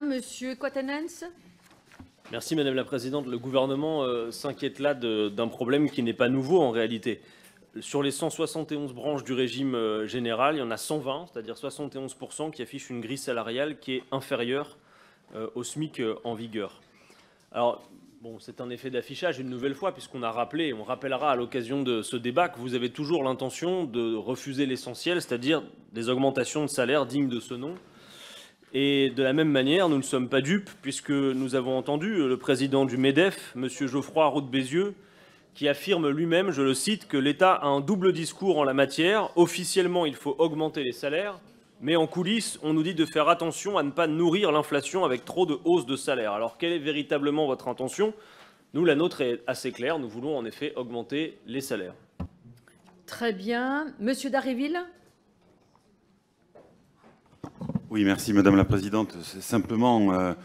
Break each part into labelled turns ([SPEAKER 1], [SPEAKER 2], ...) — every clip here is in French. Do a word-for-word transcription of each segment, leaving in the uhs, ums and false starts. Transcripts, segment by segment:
[SPEAKER 1] Monsieur Quatennens.
[SPEAKER 2] Merci Madame la Présidente. Le gouvernement euh, s'inquiète là d'un problème qui n'est pas nouveau en réalité. Sur les cent soixante et onze branches du régime euh, général, il y en a cent vingt, c'est-à-dire soixante et onze pour cent, qui affichent une grille salariale qui est inférieure euh, au SMIC euh, en vigueur. Alors, bon, c'est un effet d'affichage une nouvelle fois, puisqu'on a rappelé, on rappellera à l'occasion de ce débat que vous avez toujours l'intention de refuser l'essentiel, c'est-à-dire des augmentations de salaire dignes de ce nom. Et de la même manière, nous ne sommes pas dupes, puisque nous avons entendu le président du MEDEF, M. Geoffroy Roux de Bézieux, qui affirme lui-même, je le cite, que l'État a un double discours en la matière. Officiellement, il faut augmenter les salaires, mais en coulisses, on nous dit de faire attention à ne pas nourrir l'inflation avec trop de hausses de salaire. Alors, quelle est véritablement votre intention? Nous, la nôtre est assez claire. Nous voulons en effet augmenter les salaires.
[SPEAKER 1] Très bien. Monsieur Dharréville.
[SPEAKER 3] Oui, merci Madame la Présidente. C'est simplement, euh,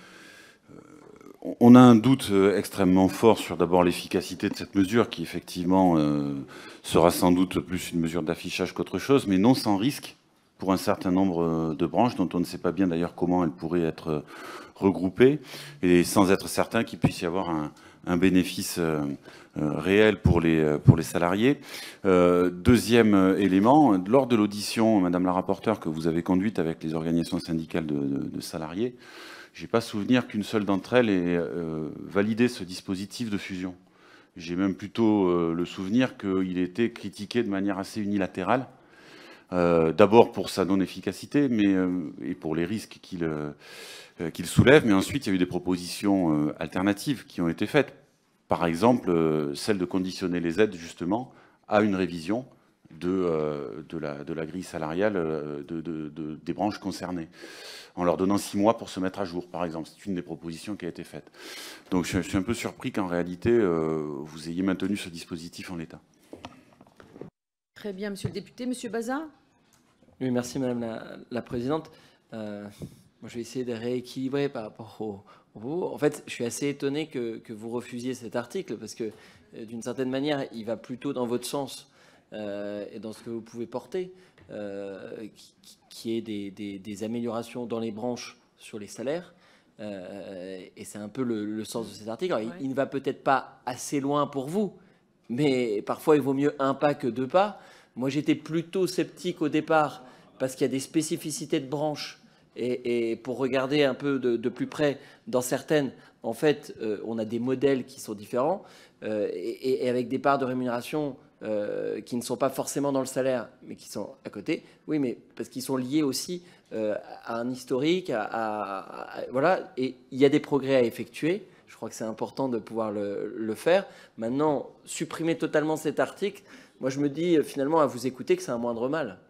[SPEAKER 3] on a un doute extrêmement fort sur d'abord l'efficacité de cette mesure qui effectivement euh, sera sans doute plus une mesure d'affichage qu'autre chose, mais non sans risque pour un certain nombre de branches dont on ne sait pas bien d'ailleurs comment elles pourraient être regroupées et sans être certain qu'il puisse y avoir un, un bénéfice euh, réel pour les, pour les salariés. Euh, deuxième élément, lors de l'audition, Madame la rapporteure, que vous avez conduite avec les organisations syndicales de, de, de salariés, je n'ai pas souvenir qu'une seule d'entre elles ait euh, validé ce dispositif de fusion. J'ai même plutôt euh, le souvenir qu'il était critiqué de manière assez unilatérale, euh, d'abord pour sa non-efficacité mais, euh, et pour les risques qu'il euh, qu'il soulève, mais ensuite il y a eu des propositions euh, alternatives qui ont été faites. Par exemple, euh, celle de conditionner les aides justement à une révision de, euh, de, la, de la grille salariale euh, de, de, de, des branches concernées, en leur donnant six mois pour se mettre à jour, par exemple. C'est une des propositions qui a été faite. Donc je, je suis un peu surpris qu'en réalité, euh, vous ayez maintenu ce dispositif en l'état.
[SPEAKER 1] Très bien, Monsieur le député. Monsieur Bazin.
[SPEAKER 4] Oui, merci Madame la, la Présidente. Euh, moi, je vais essayer de rééquilibrer par rapport au... Vous. En fait, je suis assez étonné que, que vous refusiez cet article parce que, d'une certaine manière, il va plutôt dans votre sens euh, et dans ce que vous pouvez porter, euh, qui, qui est des, des, des améliorations dans les branches sur les salaires. Euh, et c'est un peu le, le sens de cet article. Alors, ouais. il, il ne va peut-être pas assez loin pour vous, mais parfois, il vaut mieux un pas que deux pas. Moi, j'étais plutôt sceptique au départ parce qu'il y a des spécificités de branches. Et, et pour regarder un peu de, de plus près, dans certaines, en fait, euh, on a des modèles qui sont différents euh, et, et avec des parts de rémunération euh, qui ne sont pas forcément dans le salaire, mais qui sont à côté. Oui, mais parce qu'ils sont liés aussi euh, à un historique, à, à, à, voilà. Et il y a des progrès à effectuer. Je crois que c'est important de pouvoir le, le faire. Maintenant, supprimer totalement cet article, moi, je me dis finalement à vous écouter que c'est un moindre mal.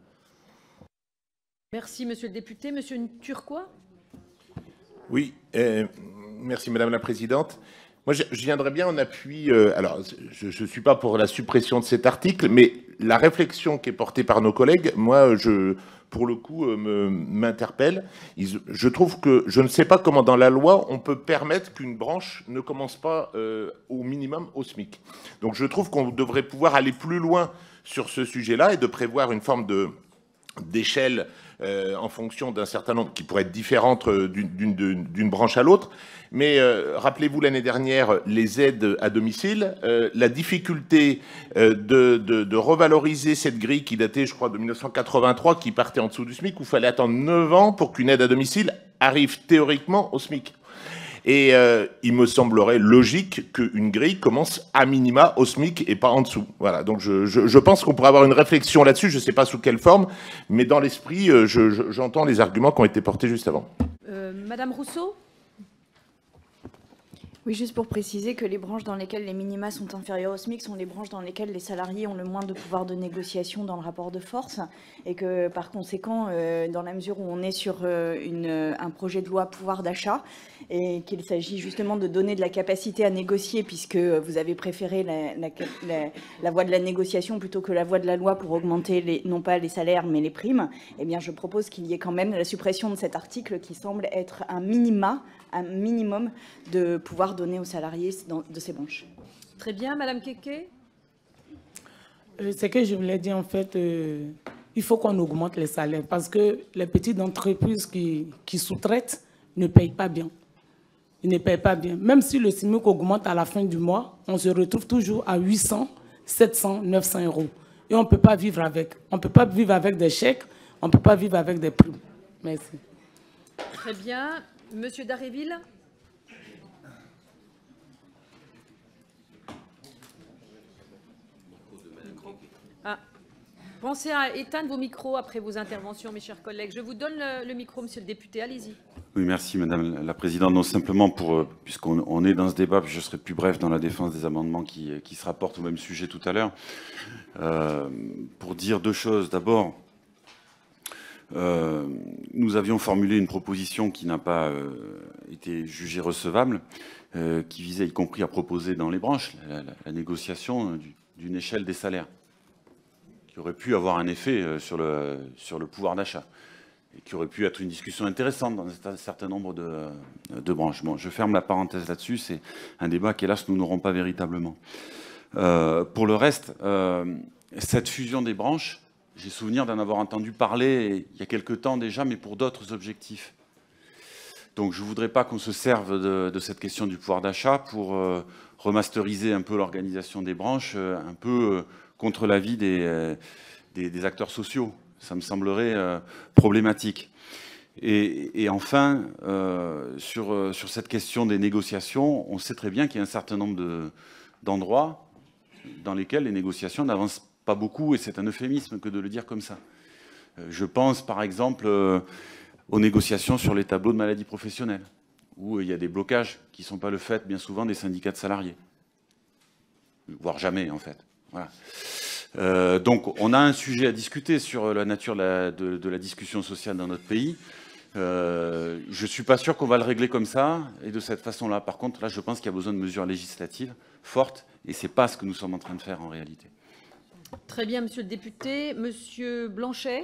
[SPEAKER 1] Merci, Monsieur le député. Monsieur Turquois.
[SPEAKER 5] Oui, euh, merci Madame la Présidente. Moi, je, je viendrais bien en appui. Euh, alors, je ne suis pas pour la suppression de cet article, mais la réflexion qui est portée par nos collègues, moi, je, pour le coup, euh, m'interpelle. Je trouve que je ne sais pas comment dans la loi on peut permettre qu'une branche ne commence pas euh, au minimum au SMIC. Donc, je trouve qu'on devrait pouvoir aller plus loin sur ce sujet-là et de prévoir une forme de d'échelle euh, en fonction d'un certain nombre qui pourrait être différente d'une branche à l'autre. Mais euh, rappelez-vous l'année dernière, les aides à domicile, euh, la difficulté euh, de, de, de revaloriser cette grille qui datait, je crois, de mille neuf cent quatre-vingt-trois, qui partait en dessous du SMIC, où il fallait attendre neuf ans pour qu'une aide à domicile arrive théoriquement au SMIC. Et euh, il me semblerait logique qu'une grille commence à minima au SMIC et pas en dessous. Voilà. Donc je, je, je pense qu'on pourrait avoir une réflexion là-dessus. Je ne sais pas sous quelle forme, mais dans l'esprit, euh, je, je, j'entends les arguments qui ont été portés juste avant.
[SPEAKER 1] Euh, Madame Rousseau.
[SPEAKER 6] Oui, juste pour préciser que les branches dans lesquelles les minima sont inférieurs au SMIC sont les branches dans lesquelles les salariés ont le moins de pouvoir de négociation dans le rapport de force et que par conséquent, euh, dans la mesure où on est sur euh, une, un projet de loi pouvoir d'achat et qu'il s'agit justement de donner de la capacité à négocier puisque vous avez préféré la, la, la, la voie de la négociation plutôt que la voie de la loi pour augmenter les, non pas les salaires mais les primes, eh bien je propose qu'il y ait quand même la suppression de cet article qui semble être un minima, un minimum de pouvoir donner aux salariés de ces branches.
[SPEAKER 1] Très bien, Madame Kéké.
[SPEAKER 7] Euh, Ce que je voulais dire, en fait, euh, il faut qu'on augmente les salaires parce que les petites entreprises qui, qui sous-traitent ne payent pas bien. Ils ne payent pas bien. Même si le SMIC augmente à la fin du mois, on se retrouve toujours à huit cents, sept cents, neuf cents euros. Et on ne peut pas vivre avec. On ne peut pas vivre avec des chèques, on ne peut pas vivre avec des primes. Merci.
[SPEAKER 1] Très bien. Monsieur Daréville. Ah. Pensez à éteindre vos micros après vos interventions, mes chers collègues. Je vous donne le, le micro, monsieur le député. Allez-y.
[SPEAKER 3] Oui, merci Madame la Présidente. Non, simplement pour, puisqu'on on est dans ce débat, je serai plus bref dans la défense des amendements qui, qui se rapportent au même sujet tout à l'heure, euh, pour dire deux choses. D'abord, euh, nous avions formulé une proposition qui n'a pas euh, été jugée recevable, euh, qui visait y compris à proposer dans les branches la, la, la négociation du, d'une échelle des salaires, qui aurait pu avoir un effet sur le, sur le pouvoir d'achat, et qui aurait pu être une discussion intéressante dans un certain nombre de, de branches. Bon, je ferme la parenthèse là-dessus, c'est un débat qu'hélas nous n'aurons pas véritablement. Euh, pour le reste, euh, cette fusion des branches, j'ai souvenir d'en avoir entendu parler il y a quelque temps déjà, mais pour d'autres objectifs. Donc je ne voudrais pas qu'on se serve de, de cette question du pouvoir d'achat pour euh, remasteriser un peu l'organisation des branches, euh, un peu euh, contre l'avis des, euh, des, des acteurs sociaux. Ça me semblerait euh, problématique. Et, et enfin, euh, sur, euh, sur cette question des négociations, on sait très bien qu'il y a un certain nombre de, d'endroits dans lesquels les négociations n'avancent pas beaucoup, et c'est un euphémisme que de le dire comme ça. Euh, je pense par exemple euh, aux négociations sur les tableaux de maladies professionnelles, où il y a des blocages qui ne sont pas le fait bien souvent des syndicats de salariés, voire jamais en fait. Voilà. Euh, donc on a un sujet à discuter sur la nature de la, de, de la discussion sociale dans notre pays. Euh, je ne suis pas sûr qu'on va le régler comme ça et de cette façon-là. Par contre, là, je pense qu'il y a besoin de mesures législatives fortes et ce n'est pas ce que nous sommes en train de faire en réalité.
[SPEAKER 1] Très bien, monsieur le député. Monsieur Blanchet.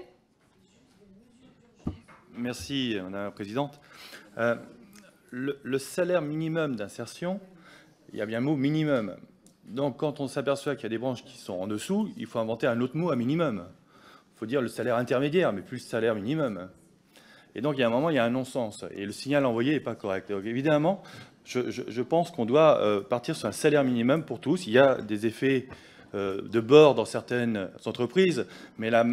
[SPEAKER 8] Merci, madame la présidente. Euh, le, le salaire minimum d'insertion, il y a bien le mot minimum. Donc, quand on s'aperçoit qu'il y a des branches qui sont en dessous, il faut inventer un autre mot à minimum. Il faut dire le salaire intermédiaire, mais plus le salaire minimum. Et donc, il y a un moment, il y a un non-sens. Et le signal envoyé n'est pas correct. Donc, évidemment, je, je, je pense qu'on doit euh, partir sur un salaire minimum pour tous. Il y a des effets euh, de bord dans certaines entreprises, mais la,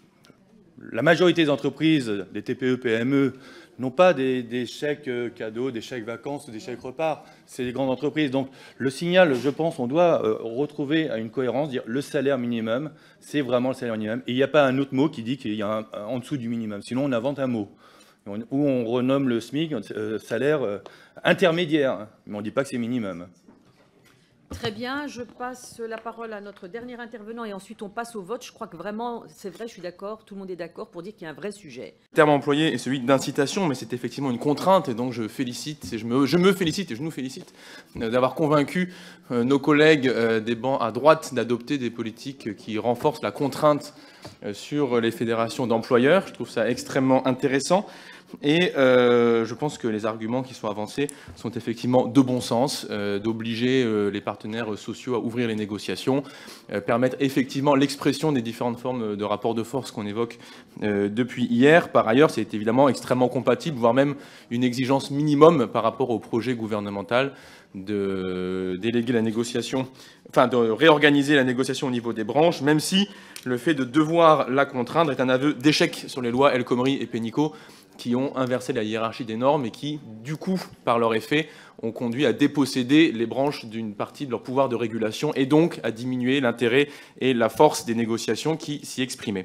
[SPEAKER 8] la majorité des entreprises, des T P E, P M E, n'ont pas des, des chèques cadeaux, des chèques vacances ou des chèques repas. C'est des grandes entreprises. Donc le signal, je pense, on doit euh, retrouver à une cohérence, dire le salaire minimum, c'est vraiment le salaire minimum. Et il n'y a pas un autre mot qui dit qu'il y a un, un, en dessous du minimum. Sinon, on invente un mot. Où on renomme le SMIC euh, salaire euh, intermédiaire. Mais on ne dit pas que c'est minimum.
[SPEAKER 1] Très bien, je passe la parole à notre dernier intervenant et ensuite on passe au vote. Je crois que vraiment, c'est vrai, je suis d'accord, tout le monde est d'accord pour dire qu'il y a un vrai sujet.
[SPEAKER 9] Le terme employé est celui d'incitation, mais c'est effectivement une contrainte et donc je félicite, et je, me, je me félicite et je nous félicite d'avoir convaincu nos collègues des bancs à droite d'adopter des politiques qui renforcent la contrainte sur les fédérations d'employeurs. Je trouve ça extrêmement intéressant. Et euh, je pense que les arguments qui sont avancés sont effectivement de bon sens, euh, d'obliger euh, les partenaires sociaux à ouvrir les négociations, euh, permettre effectivement l'expression des différentes formes de rapports de force qu'on évoque euh, depuis hier. Par ailleurs, c'est évidemment extrêmement compatible, voire même une exigence minimum par rapport au projet gouvernemental de déléguer la négociation, enfin de réorganiser la négociation au niveau des branches, même si le fait de devoir la contraindre est un aveu d'échec sur les lois El Khomri et Pénicaud, qui ont inversé la hiérarchie des normes et qui, du coup, par leur effet, ont conduit à déposséder les branches d'une partie de leur pouvoir de régulation et donc à diminuer l'intérêt et la force des négociations qui s'y exprimaient.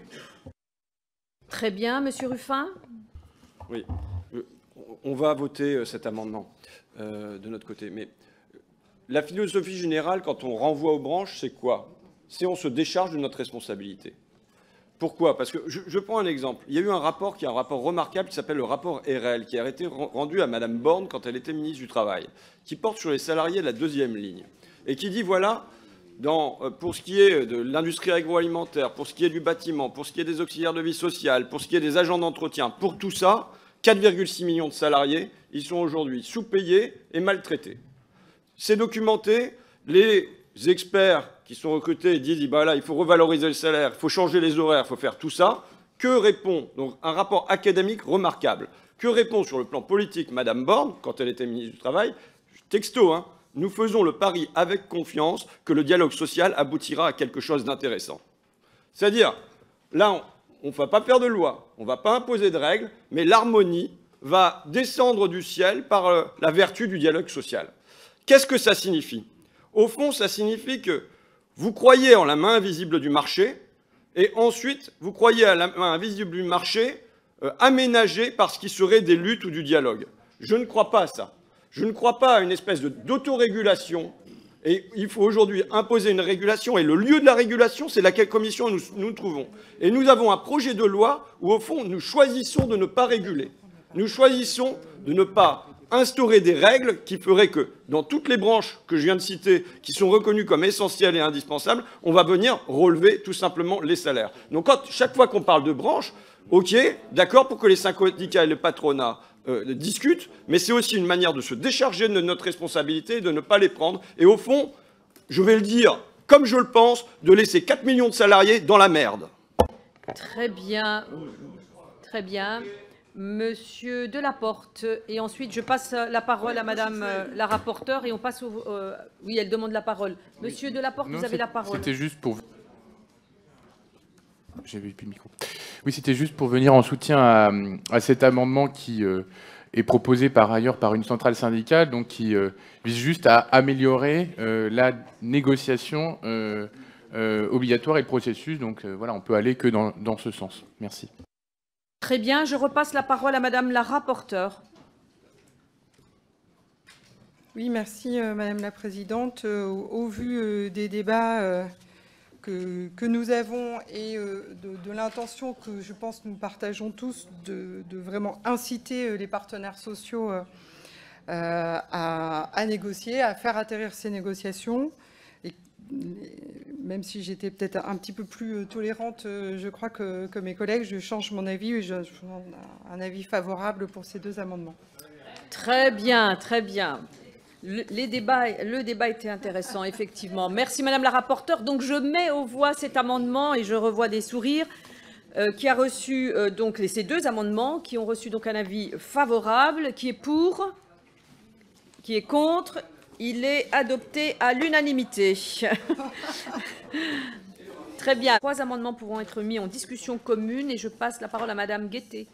[SPEAKER 1] Très bien. Monsieur Ruffin.
[SPEAKER 10] Oui. On va voter cet amendement euh, de notre côté. Mais la philosophie générale, quand on renvoie aux branches, c'est quoi? C'est on se décharge de notre responsabilité. Pourquoi? Parce que je, je prends un exemple. Il y a eu un rapport qui est un rapport remarquable qui s'appelle le rapport R L, qui a été rendu à Madame Borne quand elle était ministre du Travail, qui porte sur les salariés de la deuxième ligne et qui dit voilà, dans, pour ce qui est de l'industrie agroalimentaire, pour ce qui est du bâtiment, pour ce qui est des auxiliaires de vie sociale, pour ce qui est des agents d'entretien, pour tout ça, quatre virgule six millions de salariés, ils sont aujourd'hui sous-payés et maltraités. C'est documenté. Les experts qui sont recrutés disent bah là, il faut revaloriser le salaire, il faut changer les horaires, il faut faire tout ça. Que répond donc un rapport académique remarquable? Que répond sur le plan politique Madame Borne quand elle était ministre du Travail? Texto, hein. Nous faisons le pari avec confiance que le dialogue social aboutira à quelque chose d'intéressant. C'est-à-dire, là, on ne va pas faire de loi, on ne va pas imposer de règles, mais l'harmonie va descendre du ciel par euh, la vertu du dialogue social. Qu'est-ce que ça signifie? Au fond, ça signifie que vous croyez en la main invisible du marché, et ensuite, vous croyez à la main invisible du marché euh, aménagée par ce qui serait des luttes ou du dialogue. Je ne crois pas à ça. Je ne crois pas à une espèce d'autorégulation. Et il faut aujourd'hui imposer une régulation. Et le lieu de la régulation, c'est laquelle commission nous nous trouvons. Et nous avons un projet de loi où, au fond, nous choisissons de ne pas réguler. Nous choisissons de ne pas instaurer des règles qui feraient que, dans toutes les branches que je viens de citer, qui sont reconnues comme essentielles et indispensables, on va venir relever tout simplement les salaires. Donc, quand, chaque fois qu'on parle de branches, OK, d'accord pour que les syndicats et le patronat Euh, discutent, mais c'est aussi une manière de se décharger de notre responsabilité et de ne pas les prendre. Et au fond, je vais le dire comme je le pense, de laisser quatre millions de salariés dans la merde.
[SPEAKER 1] Très bien. Très bien. Monsieur Delaporte. Et ensuite, je passe la parole à Madame euh, la rapporteure et on passe au... Euh, oui, elle demande la parole. Monsieur Delaporte,
[SPEAKER 11] non,
[SPEAKER 1] vous avez la parole.
[SPEAKER 11] C'était juste pour... J'avais plus le micro. Oui, c'était juste pour venir en soutien à, à cet amendement qui euh, est proposé par ailleurs par une centrale syndicale, donc qui euh, vise juste à améliorer euh, la négociation euh, euh, obligatoire et le processus. Donc euh, voilà, on peut aller que dans, dans ce sens. Merci.
[SPEAKER 1] Très bien, je repasse la parole à Madame la rapporteure.
[SPEAKER 12] Oui, merci euh, Madame la Présidente. Euh, au, au vu euh, des débats euh, que, que nous avons et euh, de, de l'intention que je pense nous partageons tous de, de vraiment inciter euh, les partenaires sociaux euh, à, à négocier, à faire atterrir ces négociations. Et, même si j'étais peut-être un petit peu plus tolérante, je crois que, que mes collègues, je change mon avis et je, je un avis favorable pour ces deux amendements.
[SPEAKER 1] Très bien, très bien. Le, les débats, le débat était intéressant, effectivement. Merci, Madame la rapporteure. Donc, je mets aux voix cet amendement et je revois des sourires euh, qui a reçu euh, donc ces deux amendements qui ont reçu donc un avis favorable. Qui est pour? Qui est contre? Il est adopté à l'unanimité. Très bien. Trois amendements pourront être mis en discussion commune et je passe la parole à Madame Guettet.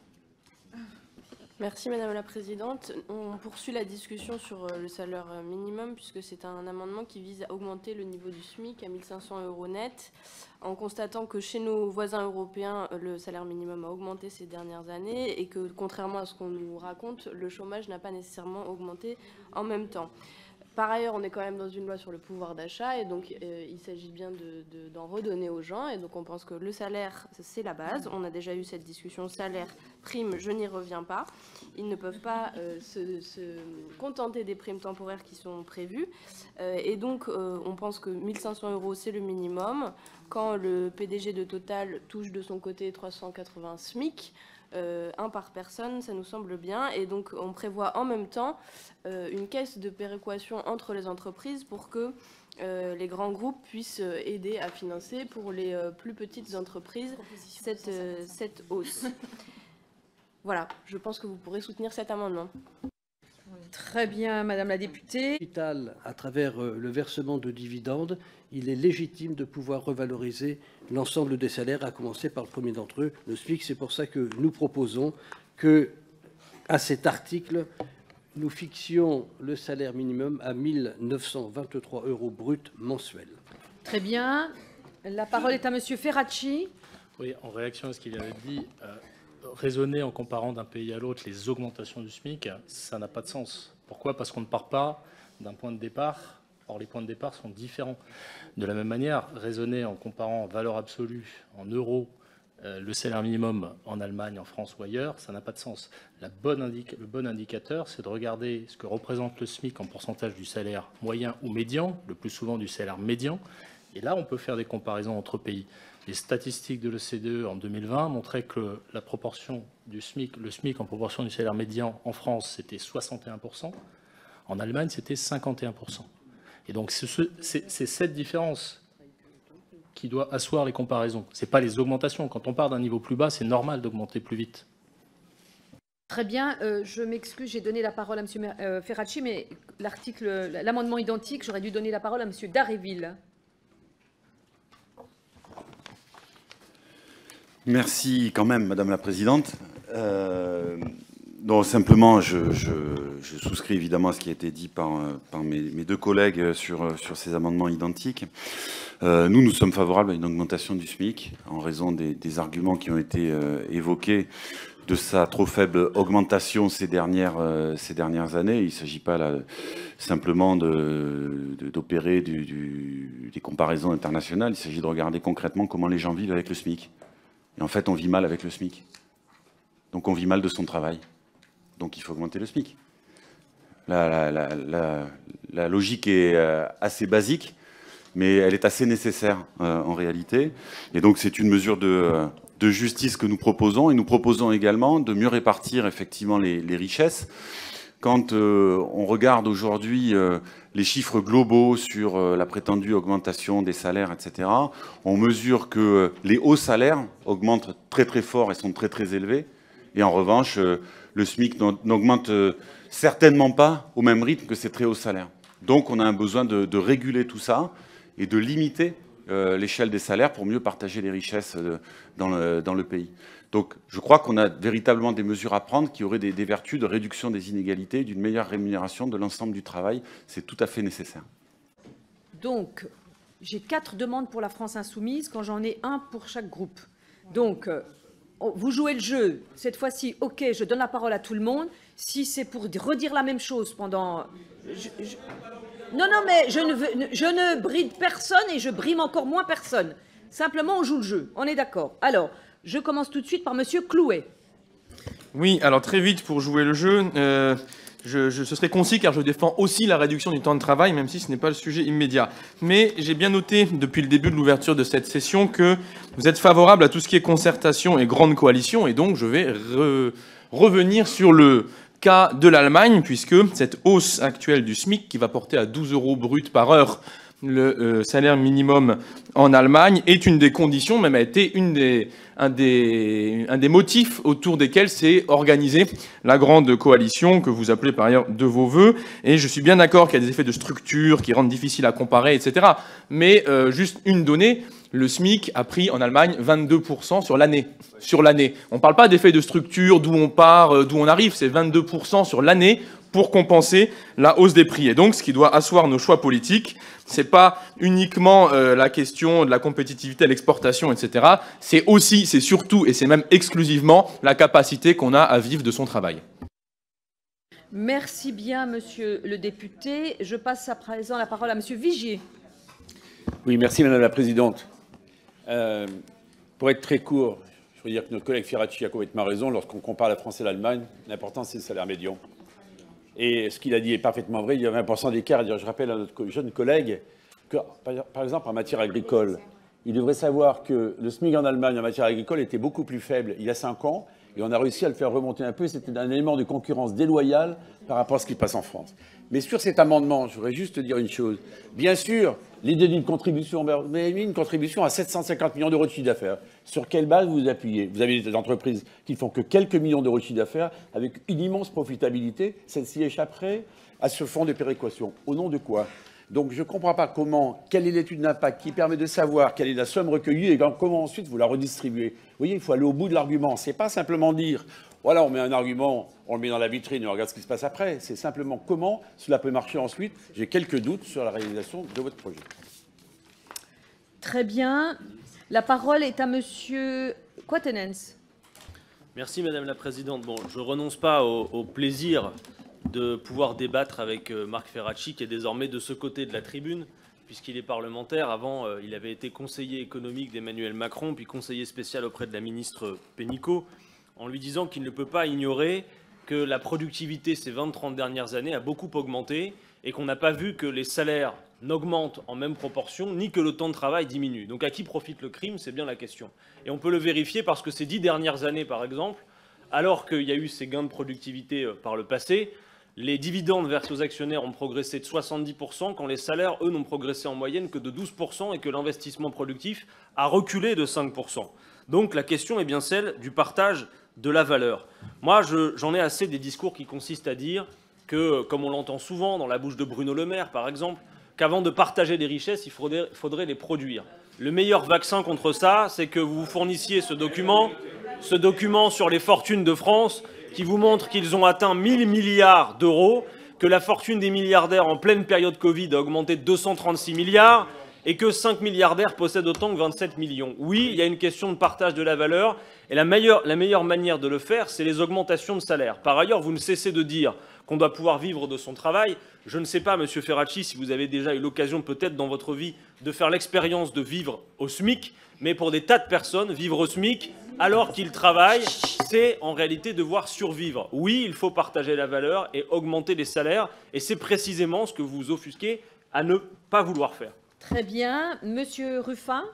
[SPEAKER 13] Merci Madame la Présidente. On poursuit la discussion sur le salaire minimum puisque c'est un amendement qui vise à augmenter le niveau du SMIC à mille cinq cents euros net en constatant que chez nos voisins européens, le salaire minimum a augmenté ces dernières années et que contrairement à ce qu'on nous raconte, le chômage n'a pas nécessairement augmenté en même temps. Par ailleurs, on est quand même dans une loi sur le pouvoir d'achat et donc euh, il s'agit bien de, de, d'en redonner aux gens. Et donc on pense que le salaire, c'est la base. On a déjà eu cette discussion salaire, prime, je n'y reviens pas. Ils ne peuvent pas euh, se, se contenter des primes temporaires qui sont prévues. Euh, et donc euh, on pense que mille cinq cents euros, c'est le minimum. Quand le P D G de Total touche de son côté trois cent quatre-vingts SMIC, Euh, un par personne, ça nous semble bien. Et donc, on prévoit en même temps euh, une caisse de péréquation entre les entreprises pour que euh, les grands groupes puissent aider à financer pour les euh, plus petites entreprises cette, euh, cette hausse. Voilà, je pense que vous pourrez soutenir cet amendement.
[SPEAKER 1] Très bien, Madame la députée.
[SPEAKER 14] À travers le versement de dividendes, il est légitime de pouvoir revaloriser l'ensemble des salaires, à commencer par le premier d'entre eux, le SMIC. C'est pour ça que nous proposons que, à cet article, nous fixions le salaire minimum à mille neuf cent vingt-trois euros brut mensuels.
[SPEAKER 1] Très bien. La parole est à Monsieur Ferracci.
[SPEAKER 15] Oui, en réaction à ce qu'il avait dit, euh, raisonner en comparant d'un pays à l'autre les augmentations du SMIC, ça n'a pas de sens. Pourquoi? Parce qu'on ne part pas d'un point de départ. Or, les points de départ sont différents. De la même manière, raisonner en comparant en valeur absolue, en euros, euh, le salaire minimum en Allemagne, en France ou ailleurs, ça n'a pas de sens. La bonne indica- le bon indicateur, c'est de regarder ce que représente le SMIC en pourcentage du salaire moyen ou médian, le plus souvent du salaire médian. Et là, on peut faire des comparaisons entre pays. Les statistiques de l'O C D E en deux mille vingt montraient que la proportion du SMIC, le SMIC en proportion du salaire médian en France, c'était soixante et un pour cent. En Allemagne, c'était cinquante et un pour cent. Et donc, c'est ce, cette différence qui doit asseoir les comparaisons. Ce n'est pas les augmentations. Quand on part d'un niveau plus bas, c'est normal d'augmenter plus vite.
[SPEAKER 1] Très bien, euh, je m'excuse, j'ai donné la parole à M. Euh, Ferracci, mais l'article, l'amendement identique, j'aurais dû donner la parole à M. Daréville.
[SPEAKER 3] Merci quand même, Madame la Présidente. Euh, non, simplement, je, je, je souscris évidemment à ce qui a été dit par, par mes, mes deux collègues sur, sur ces amendements identiques. Euh, nous, nous sommes favorables à une augmentation du SMIC en raison des, des arguments qui ont été euh, évoqués de sa trop faible augmentation ces dernières, euh, ces dernières années. Il ne s'agit pas là, simplement de, de, d'opérer du, du, des comparaisons internationales. Il s'agit de regarder concrètement comment les gens vivent avec le SMIC. Et en fait, on vit mal avec le SMIC. Donc on vit mal de son travail. Donc il faut augmenter le SMIC. La, la, la, la, la logique est euh, assez basique, mais elle est assez nécessaire euh, en réalité. Et donc c'est une mesure de... Euh, de justice que nous proposons, et nous proposons également de mieux répartir effectivement les, les richesses. Quand euh, on regarde aujourd'hui euh, les chiffres globaux sur euh, la prétendue augmentation des salaires, et cetera, on mesure que euh, les hauts salaires augmentent très très fort et sont très très élevés, et en revanche, euh, le SMIC n'augmente euh, certainement pas au même rythme que ces très hauts salaires. Donc on a un besoin de, de réguler tout ça et de limiter Euh, l'échelle des salaires pour mieux partager les richesses euh, dans, le, dans le pays. Donc je crois qu'on a véritablement des mesures à prendre qui auraient des, des vertus de réduction des inégalités, d'une meilleure rémunération de l'ensemble du travail. C'est tout à fait nécessaire.
[SPEAKER 1] Donc, j'ai quatre demandes pour la France Insoumise quand j'en ai un pour chaque groupe. Donc, euh, vous jouez le jeu. Cette fois-ci, OK, je donne la parole à tout le monde. Si c'est pour redire la même chose pendant... Je, je... Non, non, mais je ne, veux, je ne bride personne et je brime encore moins personne. Simplement, on joue le jeu. On est d'accord. Alors, je commence tout de suite par Monsieur Clouet.
[SPEAKER 9] Oui, alors très vite pour jouer le jeu, euh, je, je, ce serait concis car je défends aussi la réduction du temps de travail, même si ce n'est pas le sujet immédiat. Mais j'ai bien noté depuis le début de l'ouverture de cette session que vous êtes favorable à tout ce qui est concertation et grande coalition, et donc je vais re, revenir sur le cas de l'Allemagne, puisque cette hausse actuelle du SMIC, qui va porter à douze euros brut par heure le euh, salaire minimum en Allemagne, est une des conditions, même a été une des, un, des, un des motifs autour desquels s'est organisée la grande coalition que vous appelez par ailleurs de vos voeux. Et je suis bien d'accord qu'il y a des effets de structure qui rendent difficile à comparer, et cetera. Mais euh, juste une donnée, le SMIC a pris en Allemagne vingt-deux pour cent sur l'année. Sur l'année. On ne parle pas d'effet de structure, d'où on part, d'où on arrive, c'est vingt-deux pour cent sur l'année pour compenser la hausse des prix. Et donc, ce qui doit asseoir nos choix politiques, c'est pas uniquement euh, la question de la compétitivité à l'exportation, et cetera. C'est aussi, c'est surtout, et c'est même exclusivement la capacité qu'on a à vivre de son travail.
[SPEAKER 1] Merci bien, monsieur le député. Je passe à présent la parole à monsieur Vigier.
[SPEAKER 16] Oui, merci Madame la Présidente. Euh, pour être très court, je veux dire que notre collègue Ferracci a complètement raison. Lorsqu'on compare la France et l'Allemagne, l'important c'est le salaire médian. Et ce qu'il a dit est parfaitement vrai, il y a vingt pour cent d'écart. Je rappelle à notre jeune collègue que, par exemple, en matière agricole, il devrait savoir que le SMIC en Allemagne en matière agricole était beaucoup plus faible il y a cinq ans, et on a réussi à le faire remonter un peu. C'était un élément de concurrence déloyale par rapport à ce qui passe en France. Mais sur cet amendement, je voudrais juste dire une chose. Bien sûr, l'idée d'une contribution, vous avez mis une contribution à sept cent cinquante millions d'euros de chiffre d'affaires. Sur quelle base vous vous appuyez? Vous avez des entreprises qui ne font que quelques millions d'euros de chiffre d'affaires avec une immense profitabilité. Celle-ci échapperait à ce fonds de péréquation. Au nom de quoi? Donc je ne comprends pas comment, quelle est l'étude d'impact qui permet de savoir quelle est la somme recueillie et comment ensuite vous la redistribuez. Vous voyez, il faut aller au bout de l'argument. Ce n'est pas simplement dire, voilà, on met un argument, on le met dans la vitrine et on regarde ce qui se passe après. C'est simplement comment cela peut marcher ensuite. J'ai quelques doutes sur la réalisation de votre projet.
[SPEAKER 1] Très bien. La parole est à monsieur Quatennens.
[SPEAKER 2] Merci Madame la Présidente. Bon, je ne renonce pas au, au plaisir de pouvoir débattre avec Marc Ferracci, qui est désormais de ce côté de la tribune, puisqu'il est parlementaire. Avant, euh, il avait été conseiller économique d'Emmanuel Macron, puis conseiller spécial auprès de la ministre Pénicaud, en lui disant qu'il ne peut pas ignorer que la productivité ces vingt à trente dernières années a beaucoup augmenté et qu'on n'a pas vu que les salaires n'augmentent en même proportion, ni que le temps de travail diminue. Donc à qui profite le crime? C'est bien la question. Et on peut le vérifier parce que ces dix dernières années, par exemple, alors qu'il y a eu ces gains de productivité par le passé, les dividendes versés aux actionnaires ont progressé de soixante-dix pour cent, quand les salaires, eux, n'ont progressé en moyenne que de douze pour cent et que l'investissement productif a reculé de cinq pour cent. Donc la question est bien celle du partage de la valeur. Moi, je, j'en ai assez des discours qui consistent à dire que, comme on l'entend souvent dans la bouche de Bruno Le Maire, par exemple, qu'avant de partager les richesses, il faudrait, faudrait les produire. Le meilleur vaccin contre ça, c'est que vous fournissiez ce document, ce document sur les fortunes de France, qui vous montre qu'ils ont atteint mille milliards d'euros, que la fortune des milliardaires en pleine période Covid a augmenté de deux cent trente-six milliards, et que cinq milliardaires possèdent autant que vingt-sept millions. Oui, il y a une question de partage de la valeur, et la meilleure, la meilleure manière de le faire, c'est les augmentations de salaire. Par ailleurs, vous ne cessez de dire qu'on doit pouvoir vivre de son travail. Je ne sais pas, Monsieur Ferracci, si vous avez déjà eu l'occasion peut-être dans votre vie de faire l'expérience de vivre au SMIC, mais pour des tas de personnes, vivre au SMIC alors qu'ils travaillent, c'est en réalité devoir survivre. Oui, il faut partager la valeur et augmenter les salaires, et c'est précisément ce que vous vous offusquez à ne pas vouloir faire.
[SPEAKER 1] Très bien. Monsieur Ruffin.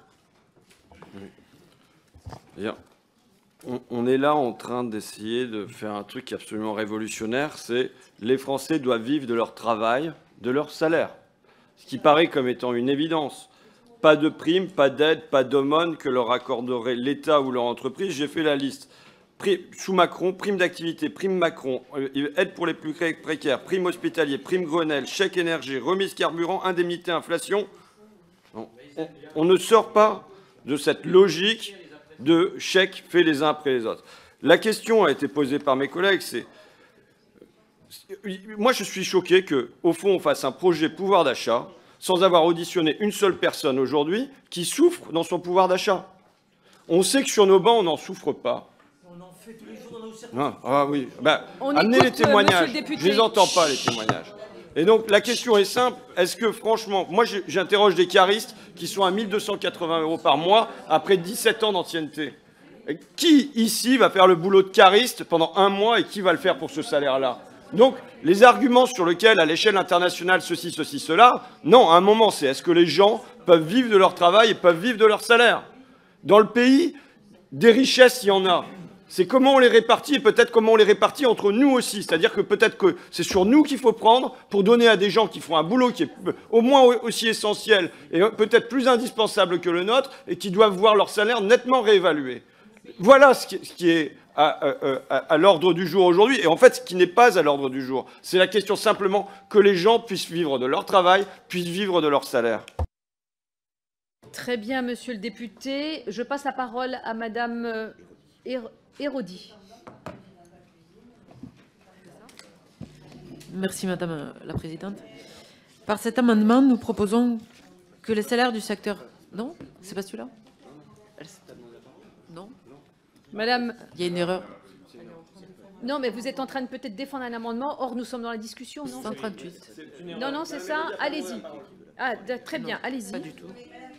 [SPEAKER 10] Bien. On, on est là en train d'essayer de faire un truc absolument révolutionnaire, c'est les Français doivent vivre de leur travail, de leur salaire. Ce qui paraît comme étant une évidence. Pas de primes, pas d'aide, pas d'aumône que leur accorderait l'État ou leur entreprise. J'ai fait la liste. Prime, sous Macron, prime d'activité, prime Macron, euh, aide pour les plus précaires, prime hospitalier, prime Grenelle, chèque énergie, remise carburant, indemnité inflation. On, on, on ne sort pas de cette logique de chèques faits les uns après les autres. La question a été posée par mes collègues, c'est... Moi, je suis choqué qu'au fond, on fasse un projet pouvoir d'achat sans avoir auditionné une seule personne aujourd'hui qui souffre dans son pouvoir d'achat. On sait que sur nos bancs, on n'en souffre pas. On en fait tous les jours dans nos circonstances. Ah oui, bah, amenez les témoignages. Je ne les entends pas, les témoignages. Et donc, la question est simple. Est-ce que, franchement, moi, j'interroge des caristes qui sont à mille deux cent quatre-vingts euros par mois après dix-sept ans d'ancienneté. Qui, ici, va faire le boulot de cariste pendant un mois et qui va le faire pour ce salaire-là? Donc, les arguments sur lesquels, à l'échelle internationale, ceci, ceci, cela, non, à un moment, c'est est-ce que les gens peuvent vivre de leur travail et peuvent vivre de leur salaire? Dans le pays, des richesses, il y en a. C'est comment on les répartit et peut-être comment on les répartit entre nous aussi. C'est-à-dire que peut-être que c'est sur nous qu'il faut prendre pour donner à des gens qui font un boulot qui est au moins aussi essentiel et peut-être plus indispensable que le nôtre et qui doivent voir leur salaire nettement réévalué. Voilà ce qui est à, à, à l'ordre du jour aujourd'hui. Et en fait, ce qui n'est pas à l'ordre du jour, c'est la question simplement que les gens puissent vivre de leur travail, puissent vivre de leur salaire.
[SPEAKER 1] Très bien, monsieur le député. Je passe la parole à madame Héraudy.
[SPEAKER 17] Merci, madame la présidente. Par cet amendement, nous proposons que les salaires du secteur... Non, c'est pas celui-là? Non.
[SPEAKER 1] Madame...
[SPEAKER 17] Il y a une erreur.
[SPEAKER 1] Non, mais vous êtes en train de peut-être défendre un amendement. Or, nous sommes dans la discussion, non?
[SPEAKER 17] cent trente-huit.
[SPEAKER 1] Non, non, c'est ça. Allez-y. Ah, très bien, allez-y.
[SPEAKER 17] Pas du tout.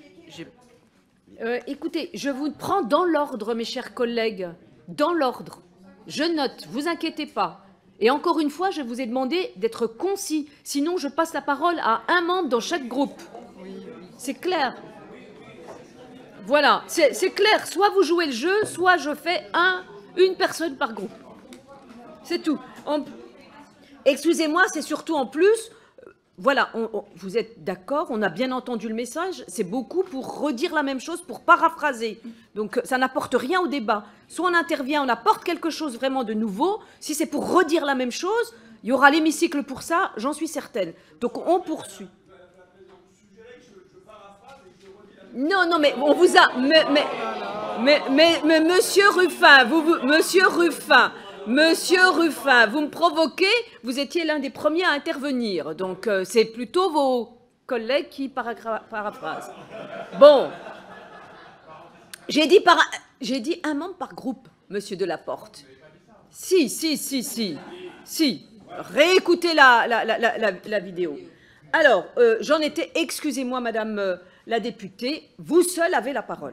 [SPEAKER 1] Euh, écoutez, je vous prends dans l'ordre, mes chers collègues. Dans l'ordre. Je note, vous inquiétez pas. Et encore une fois, je vous ai demandé d'être concis. Sinon, je passe la parole à un membre dans chaque groupe. C'est clair. Voilà, c'est clair. Soit vous jouez le jeu, soit je fais un, une personne par groupe. C'est tout. On... Excusez-moi, c'est surtout en plus... Voilà, on, on, vous êtes d'accord, on a bien entendu le message, c'est beaucoup pour redire la même chose, pour paraphraser. Donc ça n'apporte rien au débat. Soit on intervient, on apporte quelque chose vraiment de nouveau. Si c'est pour redire la même chose, il y aura l'hémicycle pour ça, j'en suis certaine. Donc on poursuit. Non, non, mais on vous a... Mais, mais, mais, mais, mais monsieur Ruffin, vous, vous, monsieur Ruffin... Monsieur Ruffin, vous me provoquez, vous étiez l'un des premiers à intervenir, donc euh, c'est plutôt vos collègues qui paraphrasent. Bon, j'ai dit, par... j'ai dit un membre par groupe, monsieur Delaporte. Si, si, si, si, si, réécoutez la, la, la, la, la, la vidéo. Alors, euh, j'en étais, excusez-moi madame euh, la députée, vous seule avez la parole.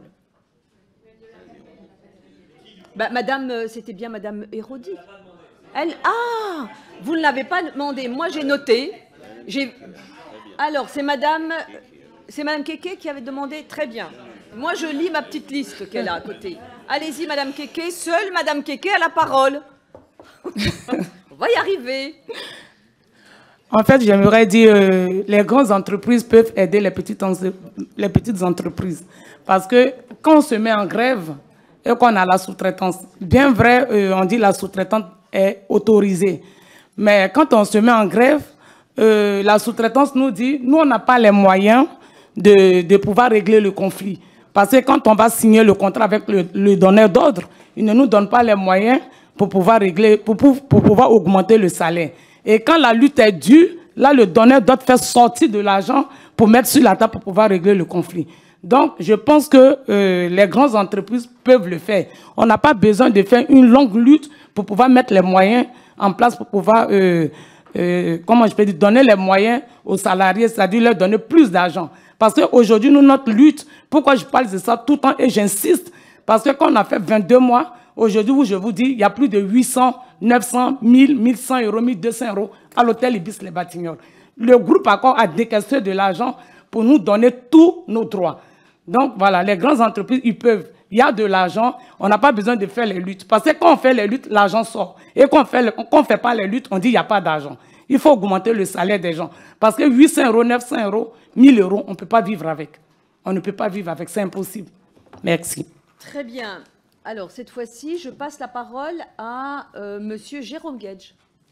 [SPEAKER 1] Bah, madame, c'était bien madame Héraudy. Elle, ah, vous ne l'avez pas demandé. Moi, j'ai noté. Alors, c'est madame, c'est madame Kéké qui avait demandé. Très bien. Moi, je lis ma petite liste qu'elle a à côté. Allez-y, madame Kéké. Seule madame Kéké a la parole. On va y arriver.
[SPEAKER 7] En fait, j'aimerais dire euh, les grandes entreprises peuvent aider les petites, les petites entreprises. Parce que quand on se met en grève, et qu'on a la sous-traitance. Bien vrai, euh, on dit la sous-traitance est autorisée. Mais quand on se met en grève, euh, la sous-traitance nous dit, nous, on n'a pas les moyens de, de pouvoir régler le conflit. Parce que quand on va signer le contrat avec le, le donneur d'ordre, il ne nous donne pas les moyens pour pouvoir régler, pour, pour, pour pouvoir augmenter le salaire. Et quand la lutte est dure, là, le donneur d'ordre fait sortir de l'argent pour mettre sur la table pour pouvoir régler le conflit. Donc, je pense que euh, les grandes entreprises peuvent le faire. On n'a pas besoin de faire une longue lutte pour pouvoir mettre les moyens en place, pour pouvoir, euh, euh, comment je peux dire, donner les moyens aux salariés, c'est-à-dire leur donner plus d'argent. Parce qu'aujourd'hui, nous, notre lutte, pourquoi je parle de ça tout le temps et j'insiste, parce que quand on a fait vingt-deux mois, aujourd'hui, où je vous dis, il y a plus de huit cents, neuf cents, mille, mille cent euros, mille deux cents euros à l'hôtel Ibis Les Batignolles. Le groupe Accor a décaissé de l'argent pour nous donner tous nos droits. Donc voilà, les grandes entreprises, ils peuvent. Il y a de l'argent, on n'a pas besoin de faire les luttes. Parce que quand on fait les luttes, l'argent sort. Et quand on ne fait pas les luttes, on dit qu'il n'y a pas d'argent. Il faut augmenter le salaire des gens. Parce que huit cents euros, neuf cents euros, mille euros, on ne peut pas vivre avec. On ne peut pas vivre avec, c'est impossible. Merci.
[SPEAKER 1] Très bien. Alors, cette fois-ci, je passe la parole à euh, Monsieur Jérôme Guedj.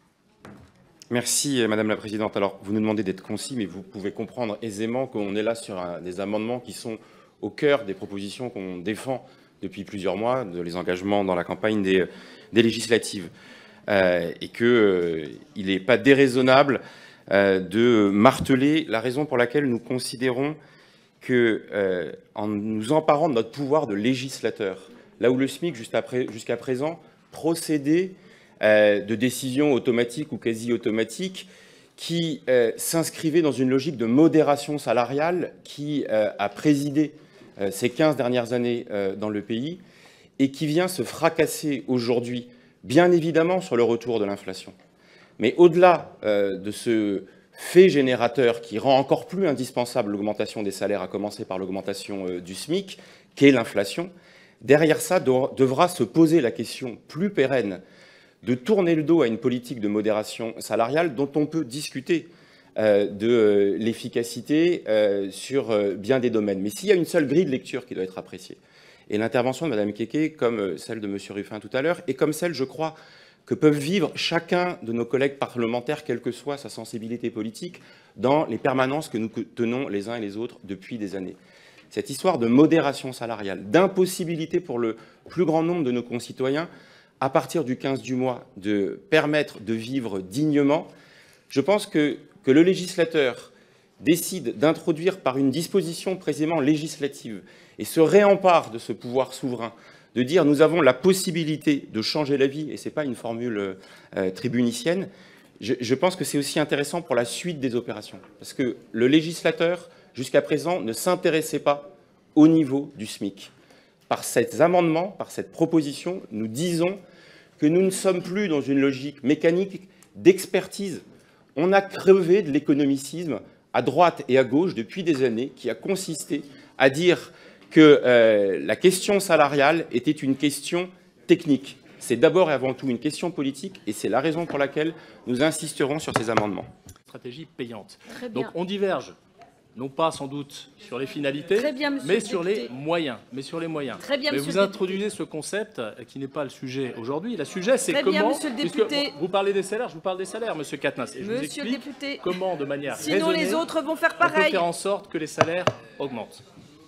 [SPEAKER 18] Merci, Madame la Présidente. Alors, vous nous demandez d'être concis, mais vous pouvez comprendre aisément qu'on est là sur un, des amendements qui sont au cœur des propositions qu'on défend depuis plusieurs mois, de les engagements dans la campagne des, des législatives. Euh, et qu'il euh, n'est pas déraisonnable euh, de marteler la raison pour laquelle nous considérons que, euh, en nous emparant de notre pouvoir de législateur, là où le SMIC, jusqu'à présent, procédait euh, de décisions automatiques ou quasi automatiques qui euh, s'inscrivaient dans une logique de modération salariale qui euh, a présidé euh, ces quinze dernières années euh, dans le pays et qui vient se fracasser aujourd'hui, bien évidemment, sur le retour de l'inflation. Mais au-delà euh, de ce fait générateur qui rend encore plus indispensable l'augmentation des salaires, à commencer par l'augmentation euh, du SMIC, qu'est l'inflation, derrière ça devra se poser la question plus pérenne de tourner le dos à une politique de modération salariale dont on peut discuter euh, de euh, l'efficacité euh, sur euh, bien des domaines. Mais s'il y a une seule grille de lecture qui doit être appréciée, et l'intervention de Mme Kéké, comme celle de M. Ruffin tout à l'heure, et comme celle, je crois, que peuvent vivre chacun de nos collègues parlementaires, quelle que soit sa sensibilité politique, dans les permanences que nous tenons les uns et les autres depuis des années. Cette histoire de modération salariale, d'impossibilité pour le plus grand nombre de nos concitoyens, à partir du quinze du mois, de permettre de vivre dignement, je pense que, que le législateur décide d'introduire par une disposition précisément législative et se réempare de ce pouvoir souverain, de dire nous avons la possibilité de changer la vie, et ce n'est pas une formule euh, tribunicienne, je, je pense que c'est aussi intéressant pour la suite des opérations. Parce que le législateur, jusqu'à présent, ne s'intéressait pas au niveau du SMIC. Par ces amendements, par cette proposition, nous disons que nous ne sommes plus dans une logique mécanique d'expertise. On a crevé de l'économicisme à droite et à gauche depuis des années, qui a consisté à dire que euh, la question salariale était une question technique. C'est d'abord et avant tout une question politique, et c'est la raison pour laquelle nous insisterons sur ces amendements.
[SPEAKER 15] Stratégie payante.
[SPEAKER 1] Très bien.
[SPEAKER 15] Donc on diverge, non pas sans doute sur les finalités,
[SPEAKER 1] Très bien,
[SPEAKER 15] mais
[SPEAKER 1] le
[SPEAKER 15] sur
[SPEAKER 1] député.
[SPEAKER 15] les moyens. Mais sur les moyens.
[SPEAKER 1] Très bien,
[SPEAKER 15] mais
[SPEAKER 1] monsieur
[SPEAKER 15] vous
[SPEAKER 1] le
[SPEAKER 15] introduisez ce concept qui n'est pas le sujet aujourd'hui. Le sujet, c'est
[SPEAKER 1] Très
[SPEAKER 15] comment.
[SPEAKER 1] bien, monsieur le
[SPEAKER 15] puisque
[SPEAKER 1] député.
[SPEAKER 15] Vous parlez des salaires, je vous parle des salaires, monsieur Katnas. Et je vous
[SPEAKER 1] Monsieur le
[SPEAKER 15] explique
[SPEAKER 1] député.
[SPEAKER 15] comment, de manière
[SPEAKER 1] Sinon,
[SPEAKER 15] raisonnée,
[SPEAKER 1] les autres vont faire
[SPEAKER 15] on peut
[SPEAKER 1] pareil.
[SPEAKER 15] faire en sorte que les salaires augmentent.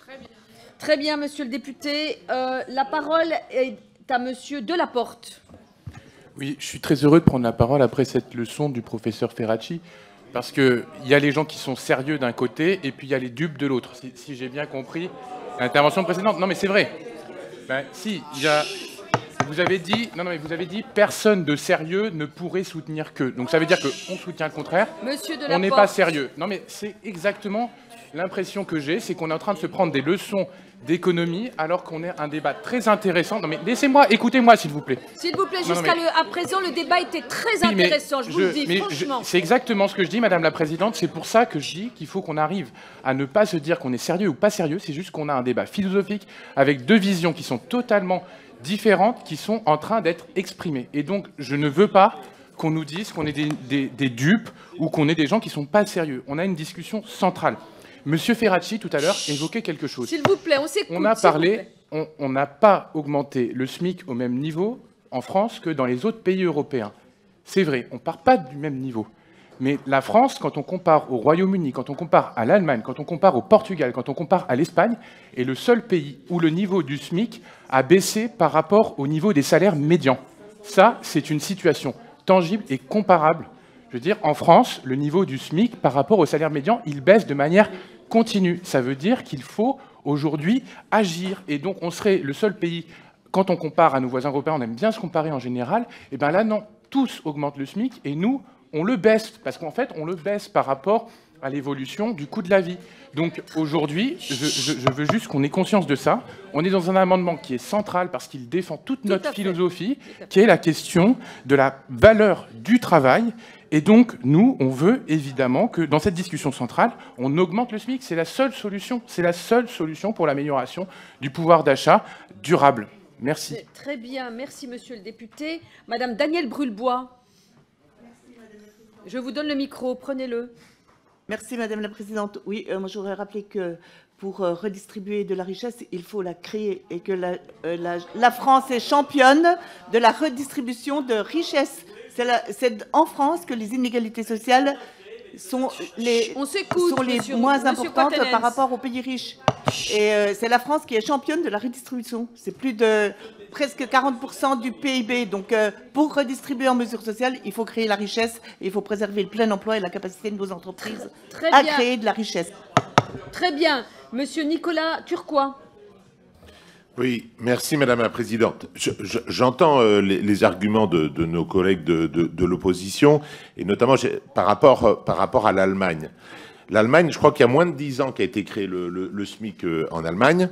[SPEAKER 1] Très bien, monsieur le député. Euh, la parole est à monsieur Delaporte.
[SPEAKER 11] Oui, je suis très heureux de prendre la parole après cette leçon du professeur Ferracci, parce qu'il y a les gens qui sont sérieux d'un côté, et puis il y a les dupes de l'autre, si, si j'ai bien compris l'intervention précédente. Non, mais c'est vrai. Ben, si, il y a... Vous avez dit, non, non, mais vous avez dit, personne de sérieux ne pourrait soutenir que. Donc ça veut dire qu'on soutient le contraire.
[SPEAKER 1] Monsieur
[SPEAKER 11] On n'est pas sérieux. Non, mais c'est exactement l'impression que j'ai, c'est qu'on est en train de se prendre des leçons d'économie alors qu'on est un débat très intéressant. Non, mais laissez-moi, écoutez-moi, s'il vous plaît.
[SPEAKER 1] S'il vous plaît,
[SPEAKER 11] Non, non,
[SPEAKER 1] jusqu'à
[SPEAKER 11] mais-
[SPEAKER 1] le- à présent, le débat était très
[SPEAKER 11] Oui, mais
[SPEAKER 1] intéressant, je vous le dis,
[SPEAKER 11] mais
[SPEAKER 1] franchement.
[SPEAKER 11] je- C'est exactement ce que je dis, Madame la Présidente. C'est pour ça que je dis qu'il faut qu'on arrive à ne pas se dire qu'on est sérieux ou pas sérieux. C'est juste qu'on a un débat philosophique avec deux visions qui sont totalement différentes, qui sont en train d'être exprimées. Et donc, je ne veux pas qu'on nous dise qu'on est des, des- des dupes ou qu'on est des gens qui ne sont pas sérieux. On a une discussion centrale. Monsieur Ferracci, tout à l'heure, évoquait quelque chose.
[SPEAKER 1] S'il vous plaît, on s'écoute.
[SPEAKER 11] On a
[SPEAKER 1] s'il vous
[SPEAKER 11] parlé,
[SPEAKER 1] plaît.
[SPEAKER 11] on on n'a pas augmenté le SMIC au même niveau en France que dans les autres pays européens. C'est vrai, on ne part pas du même niveau. Mais la France, quand on compare au Royaume-Uni, quand on compare à l'Allemagne, quand on compare au Portugal, quand on compare à l'Espagne, est le seul pays où le niveau du SMIC a baissé par rapport au niveau des salaires médians. Ça, c'est une situation tangible et comparable. Je veux dire, en France, le niveau du SMIC par rapport au salaire médian, il baisse de manière continue. Ça veut dire qu'il faut aujourd'hui agir. Et donc, on serait le seul pays, quand on compare à nos voisins européens, on aime bien se comparer en général, et bien là, non, tous augmentent le SMIC et nous, on le baisse, parce qu'en fait, on le baisse par rapport à l'évolution du coût de la vie. Donc aujourd'hui, je, je, je veux juste qu'on ait conscience de ça. On est dans un amendement qui est central parce qu'il défend toute
[SPEAKER 1] Tout
[SPEAKER 11] notre
[SPEAKER 1] à fait.
[SPEAKER 11] philosophie, qui est la question de la valeur du travail. Et donc, nous, on veut évidemment que dans cette discussion centrale, on augmente le SMIC. C'est la seule solution. C'est la seule solution pour l'amélioration du pouvoir d'achat durable. Merci.
[SPEAKER 1] Très bien, merci monsieur le député. Madame Danielle Brulebois. Je vous donne le micro, prenez-le.
[SPEAKER 19] Merci Madame la Présidente. Oui, euh, moi j'aurais rappelé que pour euh, redistribuer de la richesse, il faut la créer et que la, euh, la, la France est championne de la redistribution de richesse. C'est en France que les inégalités sociales sont les, sont les
[SPEAKER 1] monsieur-
[SPEAKER 19] moins
[SPEAKER 1] monsieur
[SPEAKER 19] importantes
[SPEAKER 1] Quatennens.
[SPEAKER 19] par rapport aux pays riches. Et euh, c'est la France qui est championne de la redistribution. C'est plus de presque quarante pour cent du P I B. Donc euh, pour redistribuer en mesure sociale, il faut créer la richesse, et il faut préserver le plein emploi et la capacité de nos entreprises
[SPEAKER 1] Très
[SPEAKER 19] à
[SPEAKER 1] bien.
[SPEAKER 19] créer de la richesse.
[SPEAKER 1] Très bien. Monsieur Nicolas Turquois.
[SPEAKER 5] Oui, merci Madame la Présidente. Je- je- J'entends euh, les, les arguments de, de nos collègues de, de- de l'opposition, et notamment j'ai- par rapport, euh, par rapport à l'Allemagne. L'Allemagne, je crois qu'il y a moins de dix ans qu'a été créé le, le- le SMIC euh, en Allemagne.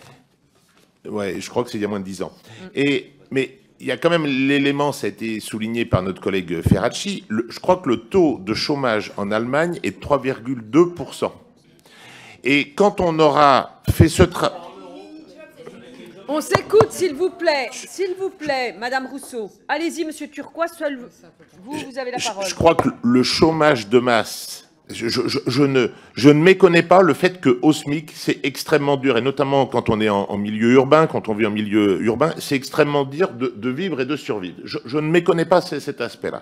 [SPEAKER 5] Ouais, je crois que c'est il y a moins de dix ans. Et, mais il y a quand même l'élément, ça a été souligné par notre collègue Ferracci, le- je crois que le taux de chômage en Allemagne est de trois virgule deux pour cent. Et quand on aura fait ce travail...
[SPEAKER 1] On s'écoute, s'il vous plaît. S'il vous plaît, Madame Rousseau. Allez-y, monsieur Turquois, seul vous, vous avez la parole.
[SPEAKER 5] Je crois que le chômage de masse, je, je- je- je ne, je ne méconnais pas le fait qu'au SMIC, c'est extrêmement dur, et notamment quand on est en, en milieu urbain, quand on vit en milieu urbain, c'est extrêmement dur de, de vivre et de survivre. Je, je ne méconnais pas ce- cet aspect-là.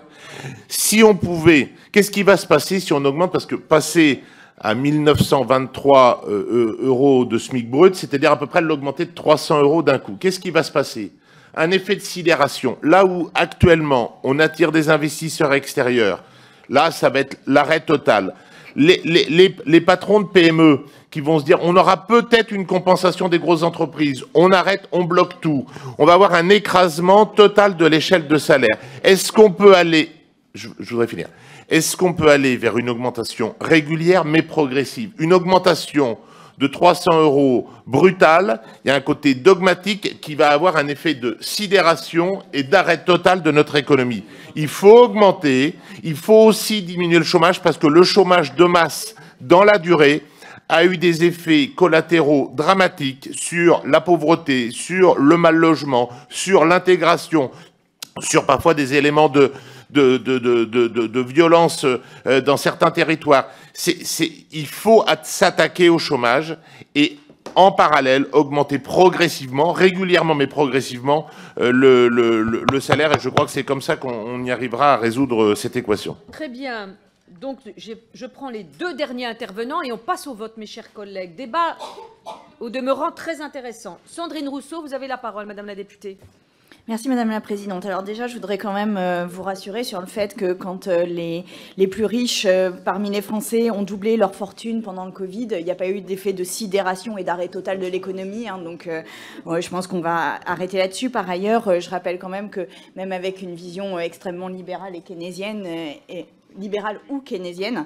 [SPEAKER 5] Si on pouvait, qu'est-ce qui va se passer si on augmente? Parce que passer à mille neuf cent vingt-trois euh, euh, euros de SMIC brut, c'est-à-dire à peu près l'augmenter de trois cents euros d'un coup. Qu'est-ce qui va se passer? Un effet de sidération. Là où actuellement on attire des investisseurs extérieurs, là ça va être l'arrêt total. Les, les, les, les patrons de P M E qui vont se dire on aura peut-être une compensation des grosses entreprises, on arrête, on bloque tout. On va avoir un écrasement total de l'échelle de salaire. Est-ce qu'on peut aller... Je, je voudrais finir. Est-ce qu'on peut aller vers une augmentation régulière mais progressive? Une augmentation de trois cents euros brutale, il y a un côté dogmatique qui va avoir un effet de sidération et d'arrêt total de notre économie. Il faut augmenter, il faut aussi diminuer le chômage parce que le chômage de masse dans la durée a eu des effets collatéraux dramatiques sur la pauvreté, sur le mal logement, sur l'intégration, sur parfois des éléments de de, de, de, de, de, de violence euh, dans certains territoires. C'est, c'est, il faut s'attaquer au chômage et en parallèle augmenter progressivement, régulièrement mais progressivement, euh, le, le, le, le salaire. Et je crois que c'est comme ça qu'on on y arrivera à résoudre cette équation.
[SPEAKER 1] Très bien. Donc, j'ai- je prends les deux derniers intervenants et on passe au vote, mes chers collègues. Débat au demeurant très intéressant. Sandrine Rousseau, vous avez la parole, Madame la députée.
[SPEAKER 6] Merci Madame la Présidente. Alors déjà, je voudrais quand même euh, vous rassurer sur le fait que quand euh, les, les plus riches euh, parmi les Français ont doublé leur fortune pendant le Covid, il n'y a pas eu d'effet de sidération et d'arrêt total de l'économie. Hein, donc euh, ouais, je pense qu'on va arrêter là-dessus. Par ailleurs, euh, je rappelle quand même que même avec une vision euh, extrêmement libérale et keynésienne, euh, et, libérale ou keynésienne,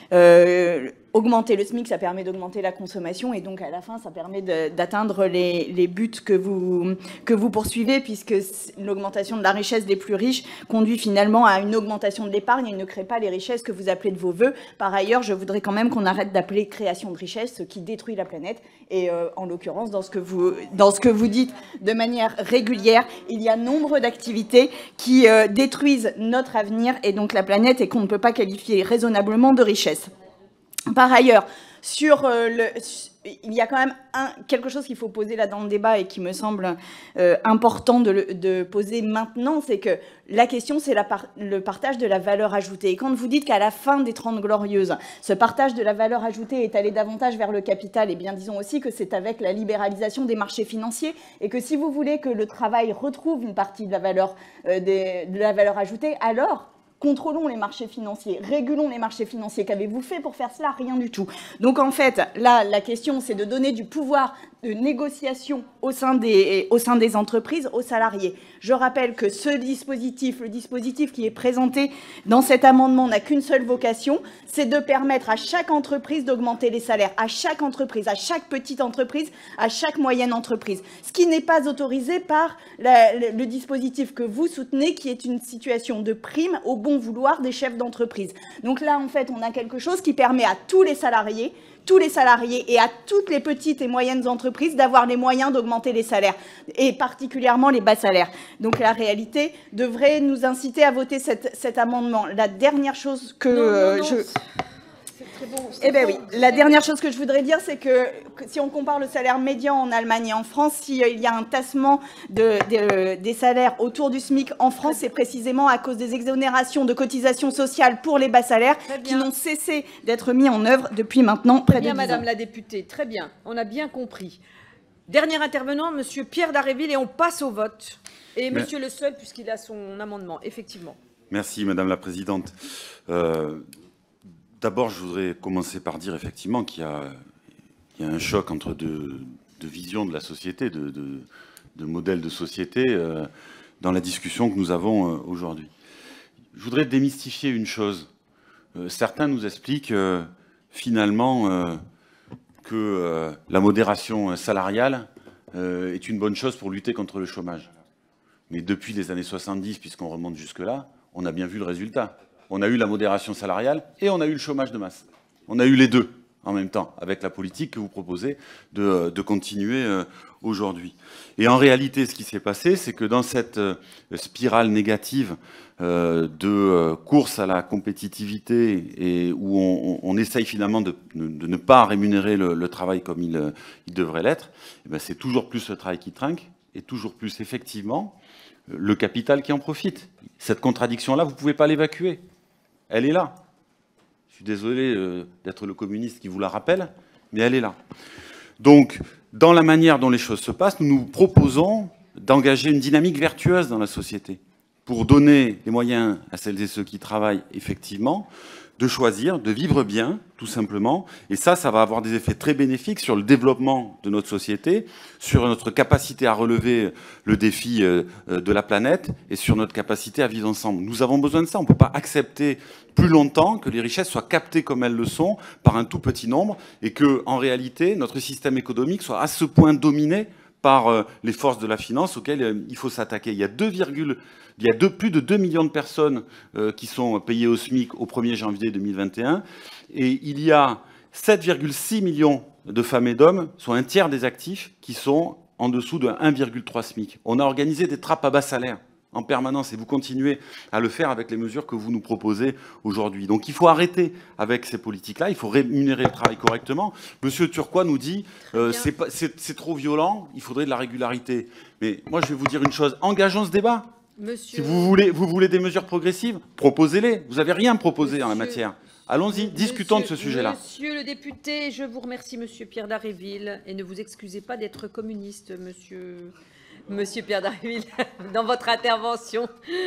[SPEAKER 6] euh, augmenter le SMIC, ça permet d'augmenter la consommation et donc à la fin, ça permet de- d'atteindre les, les buts que vous, que vous poursuivez puisque l'augmentation de la richesse des plus riches conduit finalement à une augmentation de l'épargne et ne crée pas les richesses que vous appelez de vos voeux. Par ailleurs, je voudrais quand même qu'on arrête d'appeler création de richesse ce qui détruit la planète et euh, en l'occurrence, dans ce que vous, dans ce que vous dites de manière régulière, il y a nombre d'activités qui euh, détruisent notre avenir et donc la planète et qu'on ne peut pas qualifier raisonnablement de richesse. Par ailleurs, sur euh, le... Il y a quand même un, quelque chose qu'il faut poser là dans le débat et qui me semble euh, important de, le, de poser maintenant, c'est que la question, c'est par, le partage de la valeur ajoutée. Et quand vous dites qu'à la fin des Trente Glorieuses, ce partage de la valeur ajoutée est allé davantage vers le capital, et bien disons aussi que c'est avec la libéralisation des marchés financiers, et que si vous voulez que le travail retrouve une partie de la valeur, euh, des, de la valeur ajoutée, alors... contrôlons les marchés financiers, régulons les marchés financiers. Qu'avez-vous fait pour faire cela? Rien du tout. Donc en fait, là, la question, c'est de donner du pouvoir de négociation au sein des, au sein des entreprises aux salariés. Je rappelle que ce dispositif, le dispositif qui est présenté dans cet amendement n'a qu'une seule vocation, c'est de permettre à chaque entreprise d'augmenter les salaires, à chaque entreprise, à chaque petite entreprise, à chaque moyenne entreprise. Ce qui n'est pas autorisé par la, le, le dispositif que vous soutenez, qui est une situation de prime au bon vouloir des chefs d'entreprise. Donc là, en fait, on a quelque chose qui permet à tous les salariés tous les salariés et à toutes les petites et moyennes entreprises d'avoir les moyens d'augmenter les salaires, et particulièrement les bas salaires. Donc la réalité devrait nous inciter à voter cette, cet amendement. La dernière chose que non, euh, non, non. je... Très bon, eh bien bon. oui, la dernière chose que je voudrais dire, c'est que, que si on compare le salaire médian en Allemagne et en France, s'il euh, y a un tassement de, de, euh, des salaires autour du SMIC en France, c'est précisément à cause des exonérations de cotisations sociales pour les bas salaires qui n'ont cessé d'être mis en œuvre depuis maintenant près de dix ans.
[SPEAKER 1] Madame la députée, très bien, on a bien compris. Dernier intervenant, Monsieur Pierre Dharréville, et on passe au vote. Et Mais... Monsieur Le Seul, puisqu'il a son amendement, effectivement.
[SPEAKER 3] Merci, Madame la Présidente. Euh... D'abord, je voudrais commencer par dire effectivement qu'il y a, il y a un choc entre deux, deux visions de la société, de, de, de modèles de société euh, dans la discussion que nous avons euh, aujourd'hui. Je voudrais démystifier une chose. Euh, certains nous expliquent euh, finalement euh, que euh, la modération salariale euh, est une bonne chose pour lutter contre le chômage. Mais depuis les années soixante-dix, puisqu'on remonte jusque-là, on a bien vu le résultat. On a eu la modération salariale et on a eu le chômage de masse. On a eu les deux en même temps, avec la politique que vous proposez de, de continuer euh, aujourd'hui. Et en réalité, ce qui s'est passé, c'est que dans cette euh, spirale négative euh, de euh, course à la compétitivité et où on, on essaye finalement de, de ne pas rémunérer le, le travail comme il, il devrait l'être, eh bien, c'est toujours plus le travail qui trinque et toujours plus effectivement le capital qui en profite. Cette contradiction-là, vous ne pouvez pas l'évacuer. Elle est là. Je suis désolé euh, d'être le communiste qui vous la rappelle, mais elle est là. Donc, dans la manière dont les choses se passent, nous nous proposons d'engager une dynamique vertueuse dans la société pour donner les moyens à celles et ceux qui travaillent effectivement de choisir, de vivre bien, tout simplement. Et ça, ça va avoir des effets très bénéfiques sur le développement de notre société, sur notre capacité à relever le défi de la planète et sur notre capacité à vivre ensemble. Nous avons besoin de ça. On ne peut pas accepter plus longtemps que les richesses soient captées comme elles le sont par un tout petit nombre et que, en réalité, notre système économique soit à ce point dominé par les forces de la finance auxquelles il faut s'attaquer. Il y a deux Il y a deux, plus de deux millions de personnes euh, qui sont payées au SMIC au premier janvier deux mille vingt et un. Et il y a sept virgule six millions de femmes et d'hommes, soit un tiers des actifs, qui sont en dessous de un virgule trois SMIC. On a organisé des trappes à bas salaire en permanence et vous continuez à le faire avec les mesures que vous nous proposez aujourd'hui. Donc il faut arrêter avec ces politiques-là, il faut rémunérer le travail correctement. Monsieur Turquois nous dit euh, c'est, pas, c'est, c'est trop violent, il faudrait de la régularité. Mais moi je vais vous dire une chose, engageons ce débat. Monsieur... Si vous voulez, vous voulez des mesures progressives, proposez-les. Vous n'avez rien proposé Monsieur... en la matière. Allons-y, discutons Monsieur... de ce sujet-là.
[SPEAKER 1] Monsieur le député, je vous remercie, Monsieur Pierre Dharréville, et ne vous excusez pas d'être communiste, Monsieur, Monsieur Pierre Dharréville, dans votre intervention.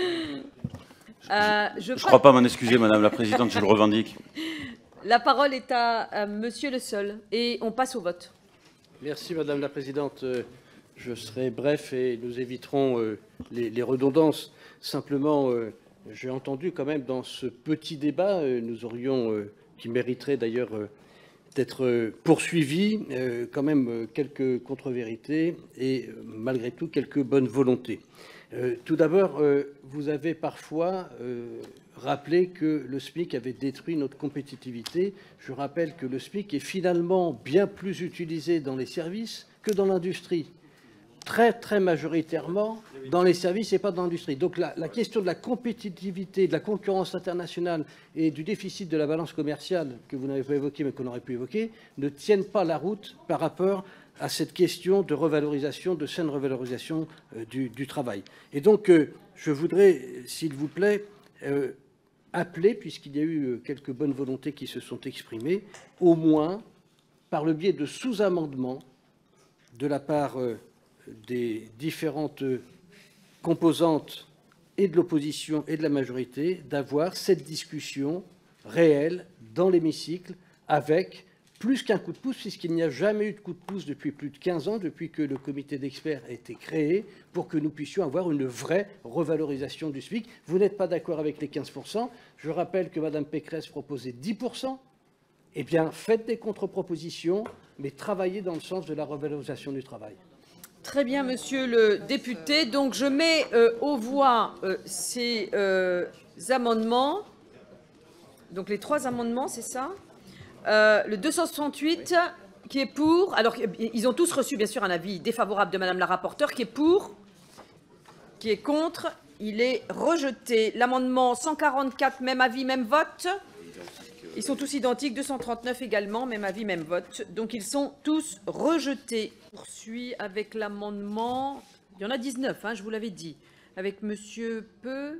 [SPEAKER 3] Euh, je ne crois... crois pas m'en excuser, Madame la Présidente, je le revendique.
[SPEAKER 1] La parole est à, à Monsieur Le Seul, et on passe au vote.
[SPEAKER 14] Merci, Madame la Présidente. Je serai bref et nous éviterons euh, les, les redondances. Simplement, euh, j'ai entendu quand même dans ce petit débat, euh, nous aurions, euh, qui mériterait d'ailleurs euh, d'être euh, poursuivi, euh, quand même euh, quelques contre-vérités et euh, malgré tout quelques bonnes volontés. Euh, tout d'abord, euh, vous avez parfois euh, rappelé que le SMIC avait détruit notre compétitivité. Je rappelle que le SMIC est finalement bien plus utilisé dans les services que dans l'industrie. très, très majoritairement dans les services et pas dans l'industrie. Donc la, la question de la compétitivité, de la concurrence internationale et du déficit de la balance commerciale, que vous n'avez pas évoqué mais qu'on aurait pu évoquer, ne tiennent pas la route par rapport à cette question de revalorisation, de saine revalorisation euh, du, du travail. Et donc, euh, je voudrais, s'il vous plaît, euh, appeler, puisqu'il y a eu euh, quelques bonnes volontés qui se sont exprimées, au moins par le biais de sous-amendements de la part euh, des différentes composantes et de l'opposition et de la majorité, d'avoir cette discussion réelle dans l'hémicycle avec plus qu'un coup de pouce, puisqu'il n'y a jamais eu de coup de pouce depuis plus de quinze ans, depuis que le comité d'experts a été créé, pour que nous puissions avoir une vraie revalorisation du SMIC. Vous n'êtes pas d'accord avec les quinze pour cent. Je rappelle que Mme Pécresse proposait dix pour cent. Eh bien, faites des contre-propositions, mais travaillez dans le sens de la revalorisation du travail.
[SPEAKER 1] Très bien, monsieur le député. Donc, je mets euh, aux voix euh, ces euh, amendements. Donc, les trois amendements, c'est ça. Euh, le deux cent soixante-huit, qui est pour. Alors, ils ont tous reçu, bien sûr, un avis défavorable de madame la rapporteure, qui est pour, qui est contre. Il est rejeté. L'amendement cent quarante-quatre, même avis, même vote. Ils sont tous identiques. deux cent trente-neuf également, même avis, même vote. Donc, ils sont tous rejetés. On poursuit avec l'amendement. Il y en a dix-neuf, hein, je vous l'avais dit. Avec monsieur Peu.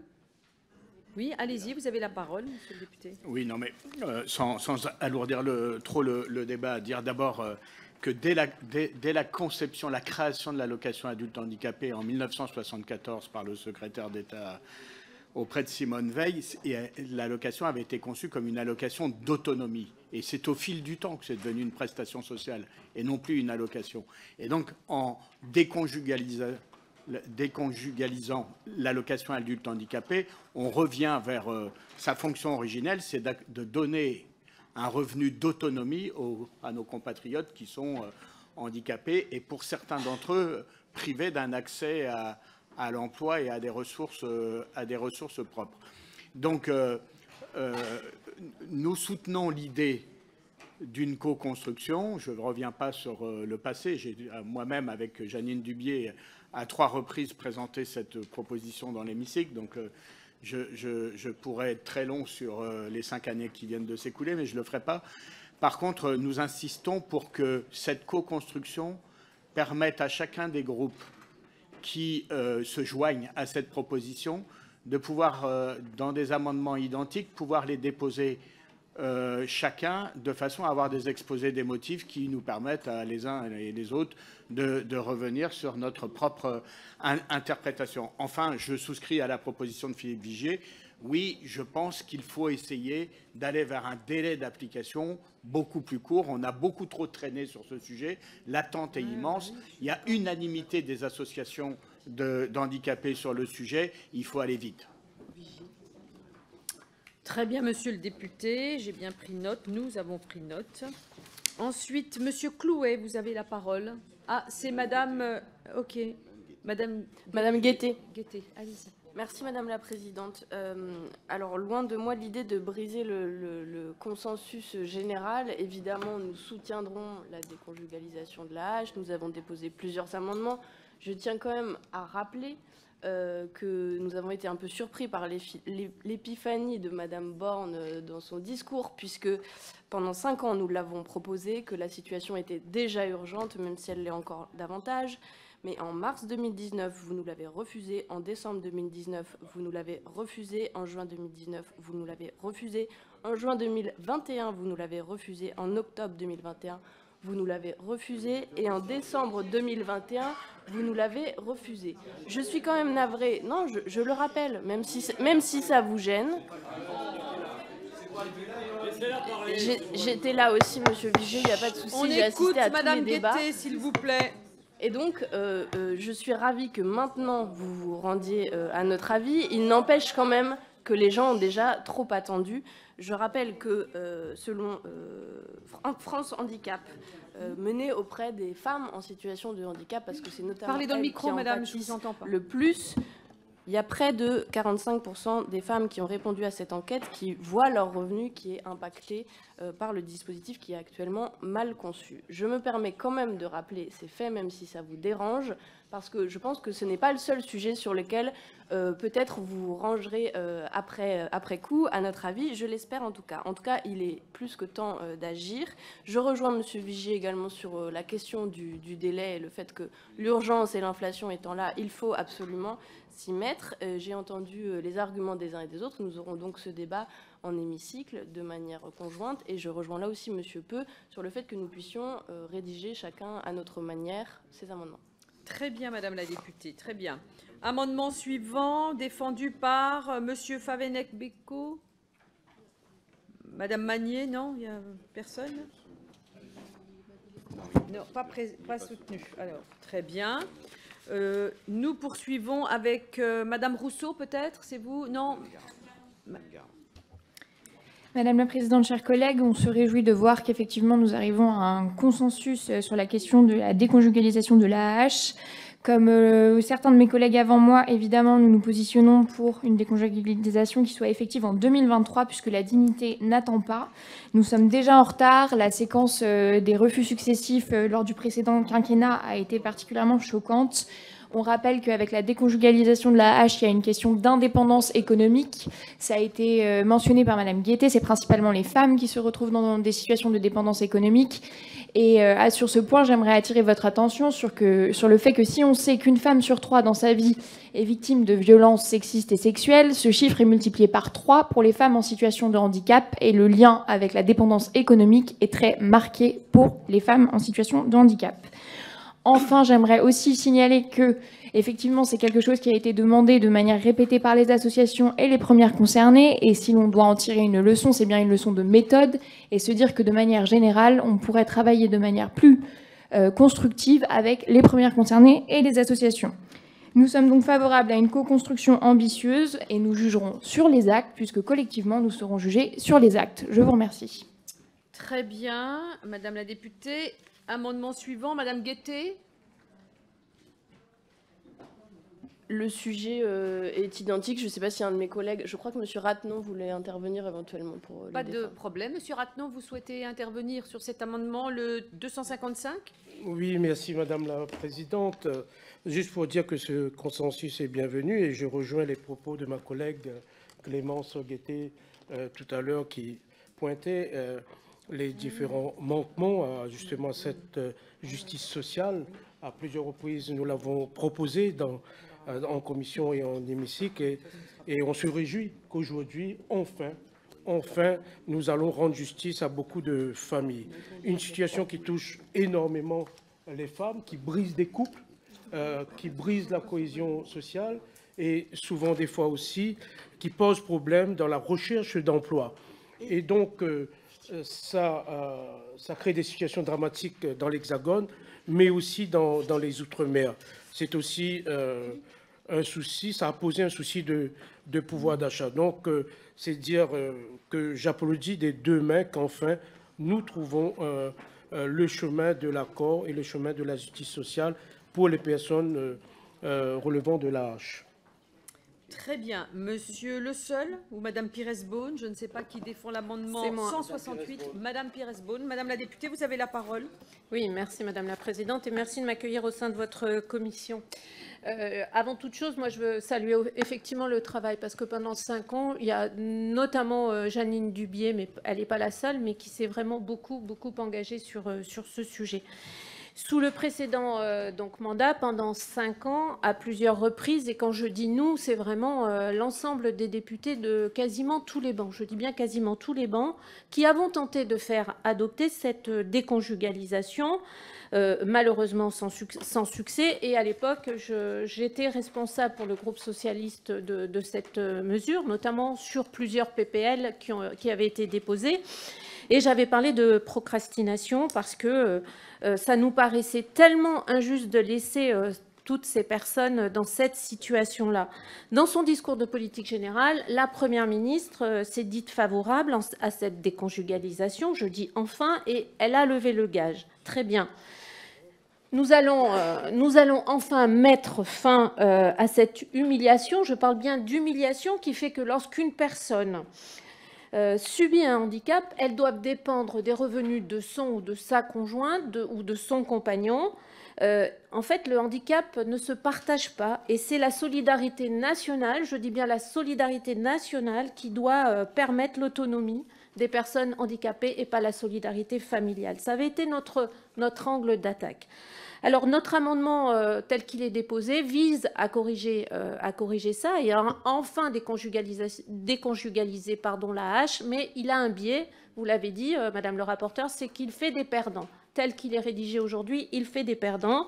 [SPEAKER 1] Oui, allez-y, vous avez la parole, monsieur le député.
[SPEAKER 20] Oui, non, mais euh, sans, sans alourdir le, trop le, le débat, dire d'abord euh, que dès la, dès, dès la conception, la création de l'allocation adulte handicapé en mille neuf cent soixante-quatorze par le secrétaire d'État auprès de Simone Veil, l'allocation avait été conçue comme une allocation d'autonomie. Et c'est au fil du temps que c'est devenu une prestation sociale et non plus une allocation. Et donc, en déconjugalisant déconjugalisant l'allocation adulte handicapé, on revient vers euh, sa fonction originelle, c'est de donner un revenu d'autonomie à nos compatriotes qui sont euh, handicapés et pour certains d'entre eux privés d'un accès à, à l'emploi et à des ressources, euh, à des ressources propres. Donc, euh, euh, nous soutenons l'idée d'une co-construction. Je ne reviens pas sur euh, le passé. J'ai moi-même, avec Janine Dubié, à trois reprises présenté cette proposition dans l'hémicycle. Donc, euh, je, je, je pourrais être très long sur euh, les cinq années qui viennent de s'écouler, mais je ne le ferai pas. Par contre, nous insistons pour que cette co-construction permette à chacun des groupes qui euh, se joignent à cette proposition de pouvoir, euh, dans des amendements identiques, pouvoir les déposer Euh, chacun, de façon à avoir des exposés des motifs qui nous permettent à les uns et les autres de, de revenir sur notre propre in interprétation. Enfin, je souscris à la proposition de Philippe Vigier. Oui, je pense qu'il faut essayer d'aller vers un délai d'application beaucoup plus court. On a beaucoup trop traîné sur ce sujet. L'attente est immense. Il y a unanimité des associations de, d'handicapés sur le sujet. Il faut aller vite.
[SPEAKER 1] Très bien, monsieur le député, j'ai bien pris note, nous avons pris note. Ensuite, monsieur Clouet, vous avez la parole. Ah, c'est madame... Euh, ok, madame...
[SPEAKER 13] Madame Guettet.
[SPEAKER 1] Guettet, allez-y.
[SPEAKER 13] Merci Madame la Présidente. Euh, alors, loin de moi l'idée de briser le, le, le consensus général. Évidemment, nous soutiendrons la déconjugalisation de l'A H. Nous avons déposé plusieurs amendements. Je tiens quand même à rappeler Euh, que nous avons été un peu surpris par l'épiphanie de Madame Borne dans son discours, puisque pendant cinq ans, nous l'avons proposé, que la situation était déjà urgente, même si elle l'est encore davantage. Mais en mars deux mille dix-neuf, vous nous l'avez refusé. En décembre deux mille dix-neuf, vous nous l'avez refusé. En juin deux mille dix-neuf, vous nous l'avez refusé. En juin deux mille vingt et un, vous nous l'avez refusé. En octobre deux mille vingt et un, vous nous l'avez refusé. Et en décembre deux mille vingt et un, vous nous l'avez refusé. Je suis quand même navrée. Non, je, je le rappelle, même si, même si ça vous gêne. J'étais là aussi, monsieur Vigier, il n'y a pas de souci.
[SPEAKER 1] On écoute madame Guettet, s'il vous plaît.
[SPEAKER 13] Et donc, euh, euh, je suis ravie que maintenant, vous vous rendiez euh, à notre avis. Il n'empêche quand même que les gens ont déjà trop attendu. Je rappelle que, euh, selon euh, France Handicap, euh, mené auprès des femmes en situation de handicap, parce que c'est notamment
[SPEAKER 1] Parlez dans le
[SPEAKER 13] elles
[SPEAKER 1] micro,
[SPEAKER 13] qui
[SPEAKER 1] madame, je
[SPEAKER 13] en
[SPEAKER 1] vous entends pas.
[SPEAKER 13] Le plus, Il y a près de quarante-cinq pour cent des femmes qui ont répondu à cette enquête qui voient leur revenu qui est impacté euh, par le dispositif qui est actuellement mal conçu. Je me permets quand même de rappeler ces faits, même si ça vous dérange, parce que je pense que ce n'est pas le seul sujet sur lequel euh, peut-être vous rangerez euh, après, euh, après coup, à notre avis, je l'espère en tout cas. En tout cas, il est plus que temps euh, d'agir. Je rejoins M. Vigier également sur euh, la question du, du délai et le fait que l'urgence et l'inflation étant là, il faut absolument s'y mettre. Euh, J'ai entendu euh, les arguments des uns et des autres. Nous aurons donc ce débat en hémicycle de manière conjointe. Et je rejoins là aussi M. Peu sur le fait que nous puissions euh, rédiger chacun à notre manière ces amendements.
[SPEAKER 1] Très bien, Madame la députée, très bien. Amendement suivant, défendu par euh, Monsieur Favennec-Becco. Madame Magnier, non, il n'y a personne. Non, pas, pré pas soutenu. Alors, très bien. Euh, nous poursuivons avec euh, Madame Rousseau, peut-être, c'est vous? Non.
[SPEAKER 21] Madame la Présidente, chers collègues, on se réjouit de voir qu'effectivement nous arrivons à un consensus sur la question de la déconjugalisation de l'A A H. Comme euh, certains de mes collègues avant moi, évidemment, nous nous positionnons pour une déconjugalisation qui soit effective en deux mille vingt-trois, puisque la dignité n'attend pas. Nous sommes déjà en retard. La séquence euh, des refus successifs euh, lors du précédent quinquennat a été particulièrement choquante. On rappelle qu'avec la déconjugalisation de l'A A H, il y a une question d'indépendance économique. Ça a été mentionné par Madame Guettet, c'est principalement les femmes qui se retrouvent dans des situations de dépendance économique. Et euh, sur ce point, j'aimerais attirer votre attention sur, que, sur le fait que si on sait qu'une femme sur trois dans sa vie est victime de violences sexistes et sexuelles, ce chiffre est multiplié par trois pour les femmes en situation de handicap et le lien avec la dépendance économique est très marqué pour les femmes en situation de handicap. Enfin, j'aimerais aussi signaler que, effectivement, c'est quelque chose qui a été demandé de manière répétée par les associations et les premières concernées. Et si l'on doit en tirer une leçon, c'est bien une leçon de méthode et se dire que de manière générale, on pourrait travailler de manière plus euh, constructive avec les premières concernées et les associations. Nous sommes donc favorables à une co-construction ambitieuse et nous jugerons sur les actes, puisque collectivement, nous serons jugés sur les actes. Je vous remercie.
[SPEAKER 1] Très bien, Madame la députée. Amendement suivant, Madame Guettet.
[SPEAKER 13] Le sujet euh, est identique. Je ne sais pas si un de mes collègues, je crois que M. Ratnon voulait intervenir éventuellement pour euh,
[SPEAKER 1] Pas de problème. Monsieur Ratnon, vous souhaitez intervenir sur cet amendement, le deux cent cinquante-cinq?
[SPEAKER 22] Oui, merci Madame la Présidente. Juste pour dire que ce consensus est bienvenu et je rejoins les propos de ma collègue Clémence Guettet euh, tout à l'heure qui pointait euh, les différents manquements à justement cette justice sociale. À plusieurs reprises, nous l'avons proposé dans, en commission et en hémicycle et, et on se réjouit qu'aujourd'hui, enfin, enfin, nous allons rendre justice à beaucoup de familles. Une situation qui touche énormément les femmes, qui brise des couples, euh, qui brise la cohésion sociale et souvent des fois aussi qui pose problème dans la recherche d'emploi. Et donc, euh, Ça, euh, ça crée des situations dramatiques dans l'Hexagone, mais aussi dans, dans les Outre-mer. C'est aussi euh, un souci, ça a posé un souci de, de pouvoir d'achat. Donc, euh, c'est dire euh, que j'applaudis des deux mains qu'enfin nous trouvons euh, euh, le chemin de l'accord et le chemin de la justice sociale pour les personnes euh, euh, relevant de l'A A H.
[SPEAKER 1] Très bien. Monsieur Le Seul ou Madame Pires-Beaune, je ne sais pas qui défend l'amendement cent soixante-huit. Madame Pires-Beaune. Madame la députée, vous avez la parole.
[SPEAKER 23] Oui, merci Madame la Présidente et merci de m'accueillir au sein de votre commission. Euh, avant toute chose, moi je veux saluer effectivement le travail parce que pendant cinq ans, il y a notamment euh, Janine Dubié, mais elle n'est pas la seule, mais qui s'est vraiment beaucoup, beaucoup engagée sur, euh, sur ce sujet. Sous le précédent euh, donc, mandat, pendant cinq ans, à plusieurs reprises, et quand je dis nous, c'est vraiment euh, l'ensemble des députés de quasiment tous les bancs, je dis bien quasiment tous les bancs, qui avons tenté de faire adopter cette déconjugalisation, euh, malheureusement sans, suc sans succès. Et à l'époque, j'étais responsable pour le groupe socialiste de, de cette mesure, notamment sur plusieurs P P L qui, ont, qui avaient été déposées. Et j'avais parlé de procrastination parce que euh, ça nous paraissait tellement injuste de laisser euh, toutes ces personnes dans cette situation-là. Dans son discours de politique générale, la Première ministre euh, s'est dite favorable à cette déconjugalisation, je dis enfin, et elle a levé le gage. Très bien. Nous allons, euh, nous allons enfin mettre fin euh, à cette humiliation. Je parle bien d'humiliation qui fait que lorsqu'une personne euh, subit un handicap, elles doivent dépendre des revenus de son ou de sa conjointe de, ou de son compagnon. Euh, en fait, le handicap ne se partage pas et c'est la solidarité nationale, je dis bien la solidarité nationale, qui doit euh, permettre l'autonomie des personnes handicapées et pas la solidarité familiale. Ça avait été notre, notre angle d'attaque. Alors, notre amendement, euh, tel qu'il est déposé, vise à corriger, euh, à corriger ça et à enfin déconjugaliser, déconjugaliser pardon, la hache, mais il a un biais, vous l'avez dit, euh, Madame le rapporteur, c'est qu'il fait des perdants. Tel qu'il est rédigé aujourd'hui, il fait des perdants.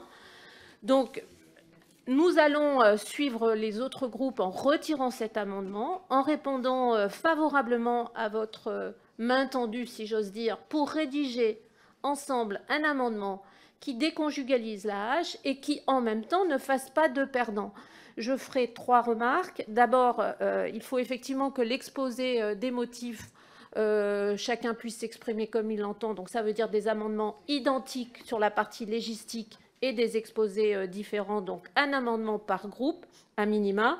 [SPEAKER 23] Donc, nous allons euh, suivre les autres groupes en retirant cet amendement, en répondant euh, favorablement à votre euh, main tendue, si j'ose dire, pour rédiger ensemble un amendement qui déconjugalise la hache et qui, en même temps, ne fasse pas de perdants. Je ferai trois remarques. D'abord, euh, il faut effectivement que l'exposé euh, des motifs, euh, chacun puisse s'exprimer comme il l'entend. Donc, ça veut dire des amendements identiques sur la partie légistique et des exposés euh, différents. Donc, un amendement par groupe, à minima.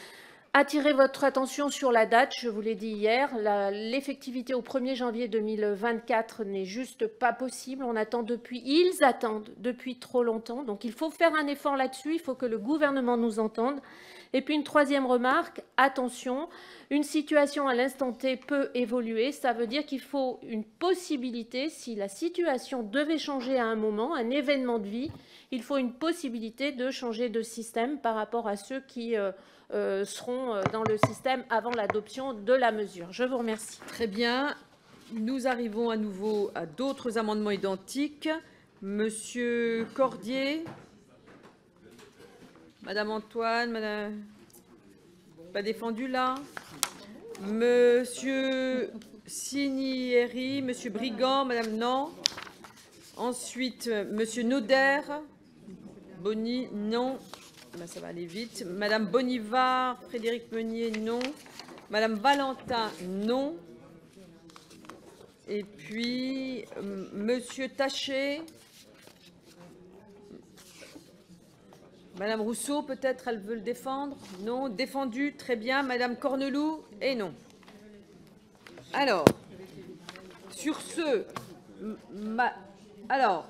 [SPEAKER 23] Attirer votre attention sur la date, je vous l'ai dit hier, l'effectivité au premier janvier deux mille vingt-quatre n'est juste pas possible. On attend depuis, ils attendent depuis trop longtemps. Donc il faut faire un effort là-dessus, il faut que le gouvernement nous entende. Et puis une troisième remarque, attention, une situation à l'instant T peut évoluer. Ça veut dire qu'il faut une possibilité, si la situation devait changer à un moment, un événement de vie, il faut une possibilité de changer de système par rapport à ceux qui euh, euh, seront dans le système avant l'adoption de la mesure. Je vous remercie.
[SPEAKER 1] Très bien. Nous arrivons à nouveau à d'autres amendements identiques. Monsieur Cordier, Madame Antoine, Madame... Pas défendu là. Monsieur Sinieri, Monsieur Brigand, Madame non. Ensuite, Monsieur Noder, Bonny, non. Ben, ça va aller vite. Madame Bonivard, Frédéric Meunier, non. Madame Valentin, non. Et puis, Monsieur Taché. Madame Rousseau, peut-être, elle veut le défendre? Non. Défendu, très bien. Madame Corneloup, et non. Alors, sur ce, ma, alors,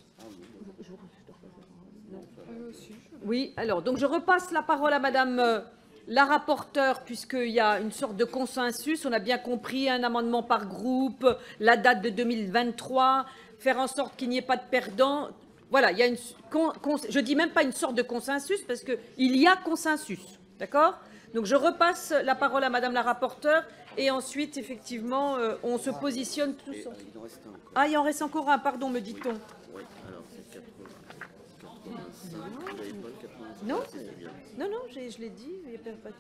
[SPEAKER 1] oui, alors, donc je repasse la parole à Madame euh, la rapporteure, puisqu'il y a une sorte de consensus. On a bien compris, un amendement par groupe, la date de deux mille vingt-trois, faire en sorte qu'il n'y ait pas de perdants. Voilà, il y a une, con, con, je dis même pas une sorte de consensus, parce qu'il y a consensus, d'accord? Donc je repasse la parole à Madame la rapporteure, et ensuite, effectivement, euh, on se positionne tous. Ah, il en reste encore un, pardon, me dit-on. Non, non, non, je l'ai dit. Il n'y a pas...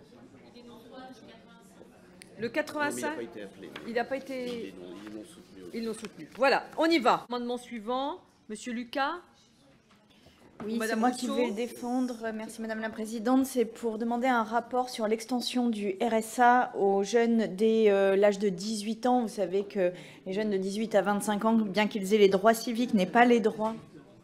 [SPEAKER 1] Le quatre-vingt-cinq, il n'a pas été... Ils l'ont soutenu. Voilà, on y va. Amendement suivant, Monsieur Lucas.
[SPEAKER 6] Oui, c'est moi qui vais le défendre. Merci Madame la Présidente. C'est pour demander un rapport sur l'extension du R S A aux jeunes dès euh, l'âge de dix-huit ans. Vous savez que les jeunes de dix-huit à vingt-cinq ans, bien qu'ils aient les droits civiques, n'aient pas les droits... Pardon ?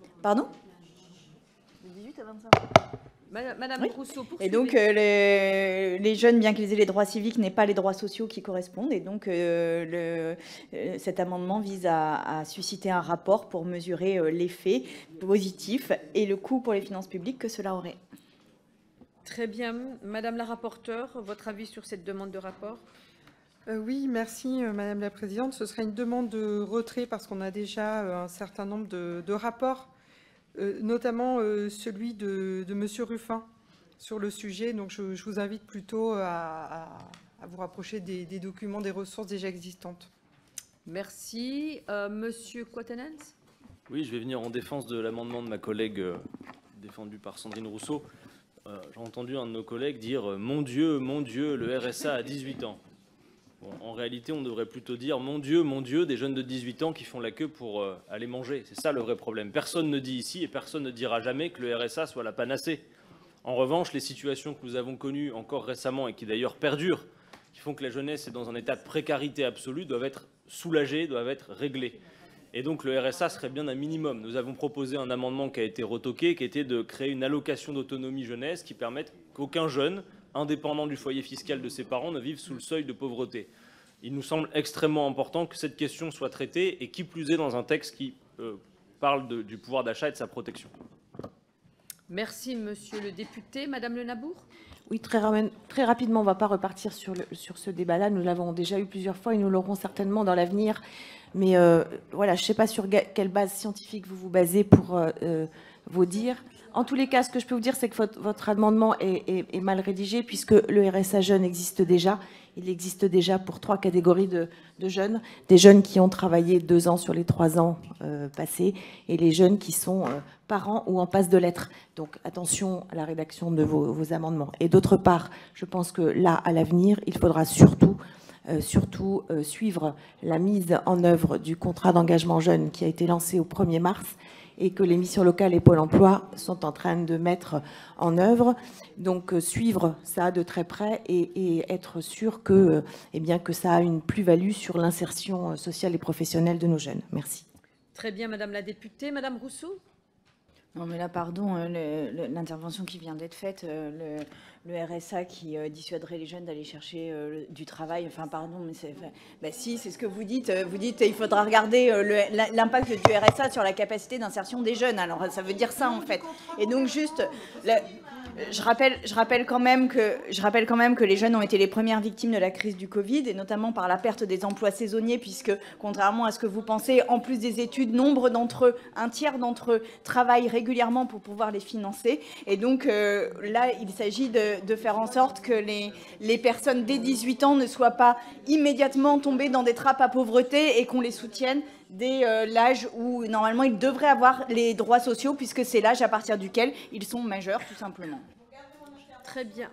[SPEAKER 6] De dix-huit à vingt-cinq ans.
[SPEAKER 1] Madame
[SPEAKER 6] oui.
[SPEAKER 1] Rousseau,
[SPEAKER 6] et donc euh, les, les jeunes, bien qu'ils aient les droits civiques, n'aient pas les droits sociaux qui correspondent. Et donc euh, le, euh, cet amendement vise à, à susciter un rapport pour mesurer euh, l'effet positif et le coût pour les finances publiques que cela aurait.
[SPEAKER 1] Très bien. Madame la rapporteure, votre avis sur cette demande de rapport?
[SPEAKER 4] euh, Oui, merci euh, Madame la Présidente. Ce sera une demande de retrait parce qu'on a déjà euh, un certain nombre de, de rapports, Euh, notamment euh, celui de, de Monsieur Ruffin sur le sujet. Donc, je, je vous invite plutôt à, à, à vous rapprocher des, des documents, des ressources déjà existantes.
[SPEAKER 1] Merci. Euh, Monsieur Quatennens.
[SPEAKER 2] Oui, je vais venir en défense de l'amendement de ma collègue euh, défendu par Sandrine Rousseau. Euh, J'ai entendu un de nos collègues dire euh, « Mon Dieu, mon Dieu, le R S A à dix-huit ans ». Bon, en réalité, on devrait plutôt dire « Mon Dieu, mon Dieu, des jeunes de dix-huit ans qui font la queue pour euh, aller manger ». C'est ça le vrai problème. Personne ne dit ici et personne ne dira jamais que le R S A soit la panacée. En revanche, les situations que nous avons connues encore récemment et qui d'ailleurs perdurent, qui font que la jeunesse est dans un état de précarité absolue, doivent être soulagées, doivent être réglées. Et donc le R S A serait bien un minimum. Nous avons proposé un amendement qui a été retoqué, qui était de créer une allocation d'autonomie jeunesse qui permette qu'aucun jeune, indépendant du foyer fiscal de ses parents, ne vive sous le seuil de pauvreté. Il nous semble extrêmement important que cette question soit traitée, et qui plus est dans un texte qui euh, parle de, du pouvoir d'achat et de sa protection.
[SPEAKER 1] Merci, monsieur le député. Madame Le Nabour.
[SPEAKER 19] Oui, très, très rapidement, on ne va pas repartir sur, le, sur ce débat-là. Nous l'avons déjà eu plusieurs fois et nous l'aurons certainement dans l'avenir. Mais euh, voilà, je ne sais pas sur quelle base scientifique vous vous basez pour euh, vous dire. En tous les cas, ce que je peux vous dire, c'est que votre, votre amendement est, est, est mal rédigé, puisque le R S A jeune existe déjà. Il existe déjà pour trois catégories de, de jeunes. Des jeunes qui ont travaillé deux ans sur les trois ans euh, passés, et les jeunes qui sont euh, parents ou en passe de l'être. Donc attention à la rédaction de vos, vos amendements. Et d'autre part, je pense que là, à l'avenir, il faudra surtout Euh, surtout euh, suivre la mise en œuvre du contrat d'engagement jeune qui a été lancé au premier mars et que les missions locales et Pôle emploi sont en train de mettre en œuvre. Donc euh, suivre ça de très près et, et être sûr que, euh, eh bien, que ça a une plus-value sur l'insertion sociale et professionnelle de nos jeunes. Merci.
[SPEAKER 1] Très bien, Madame la députée. Madame Rousseau.
[SPEAKER 6] Non, mais là, pardon, l'intervention qui vient d'être faite, le, le R S A qui euh, dissuaderait les jeunes d'aller chercher euh, du travail, enfin, pardon, mais c'est... Bah si, c'est ce que vous dites. Vous dites qu'il faudra regarder euh, l'impact du R S A sur la capacité d'insertion des jeunes. Alors, ça veut dire ça, en fait. Et donc, juste... Le, Je rappelle, je, rappelle quand même que, je rappelle quand même que les jeunes ont été les premières victimes de la crise du Covid, et notamment par la perte des emplois saisonniers, puisque, contrairement à ce que vous pensez, en plus des études, nombre d'entre eux, un tiers d'entre eux, travaillent régulièrement pour pouvoir les financer. Et donc euh, là, il s'agit de, de faire en sorte que les, les personnes dès dix-huit ans ne soient pas immédiatement tombées dans des trappes à pauvreté et qu'on les soutienne dès euh, l'âge où, normalement, ils devraient avoir les droits sociaux, puisque c'est l'âge à partir duquel ils sont majeurs, tout simplement.
[SPEAKER 1] Très bien.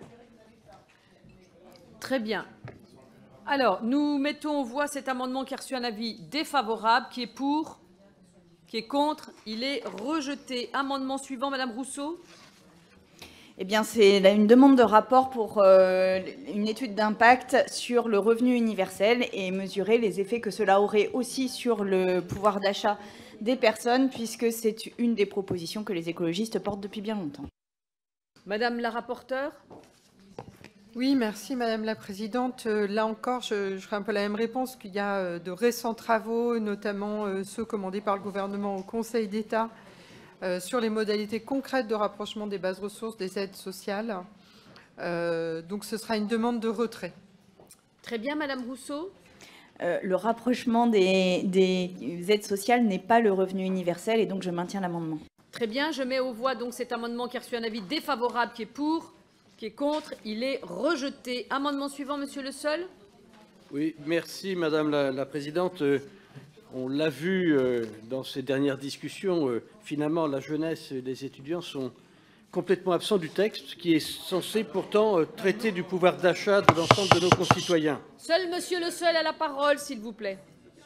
[SPEAKER 1] Très bien. Alors, nous mettons aux voix cet amendement qui a reçu un avis défavorable. Qui est pour? Qui est contre? Il est rejeté. Amendement suivant, Madame Rousseau.
[SPEAKER 6] Eh bien, c'est une demande de rapport pour euh, une étude d'impact sur le revenu universel et mesurer les effets que cela aurait aussi sur le pouvoir d'achat des personnes, puisque c'est une des propositions que les écologistes portent depuis bien longtemps.
[SPEAKER 1] Madame la rapporteure.
[SPEAKER 4] Oui, merci Madame la Présidente. Euh, là encore, je, je ferai un peu la même réponse, qu'il y a euh, de récents travaux, notamment euh, ceux commandés par le gouvernement au Conseil d'État, Euh, sur les modalités concrètes de rapprochement des bases ressources des aides sociales. Euh, donc ce sera une demande de retrait.
[SPEAKER 1] Très bien, Madame Rousseau.
[SPEAKER 6] Euh, le rapprochement des, des aides sociales n'est pas le revenu universel, et donc je maintiens l'amendement.
[SPEAKER 1] Très bien, je mets aux voix donc cet amendement qui a reçu un avis défavorable. Qui est pour? Qui est contre? Il est rejeté. Amendement suivant, Monsieur Le Seul.
[SPEAKER 14] Oui, merci Madame la, la Présidente. Euh, On l'a vu euh, dans ces dernières discussions, euh, finalement, la jeunesse et les étudiants sont complètement absents du texte, qui est censé pourtant euh, traiter du pouvoir d'achat de l'ensemble de nos concitoyens.
[SPEAKER 1] Seul Monsieur Le Seul a la parole, s'il vous plaît.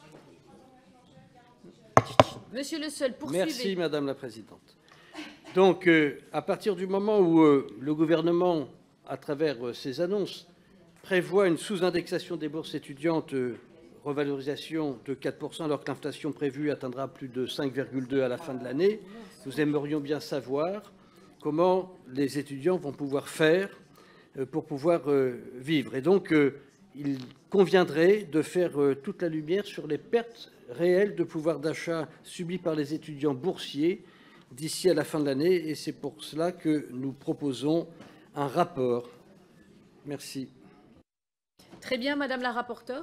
[SPEAKER 1] Monsieur Le Seul, poursuivez.
[SPEAKER 14] Merci, Madame la Présidente. Donc, euh, à partir du moment où euh, le gouvernement, à travers euh, ses annonces, prévoit une sous-indexation des bourses étudiantes, euh, revalorisation de quatre pour cent, alors que l'inflation prévue atteindra plus de cinq virgule deux à la fin de l'année, nous aimerions bien savoir comment les étudiants vont pouvoir faire pour pouvoir vivre. Et donc, il conviendrait de faire toute la lumière sur les pertes réelles de pouvoir d'achat subies par les étudiants boursiers d'ici à la fin de l'année, et c'est pour cela que nous proposons un rapport. Merci.
[SPEAKER 1] Très bien, Madame la rapporteure.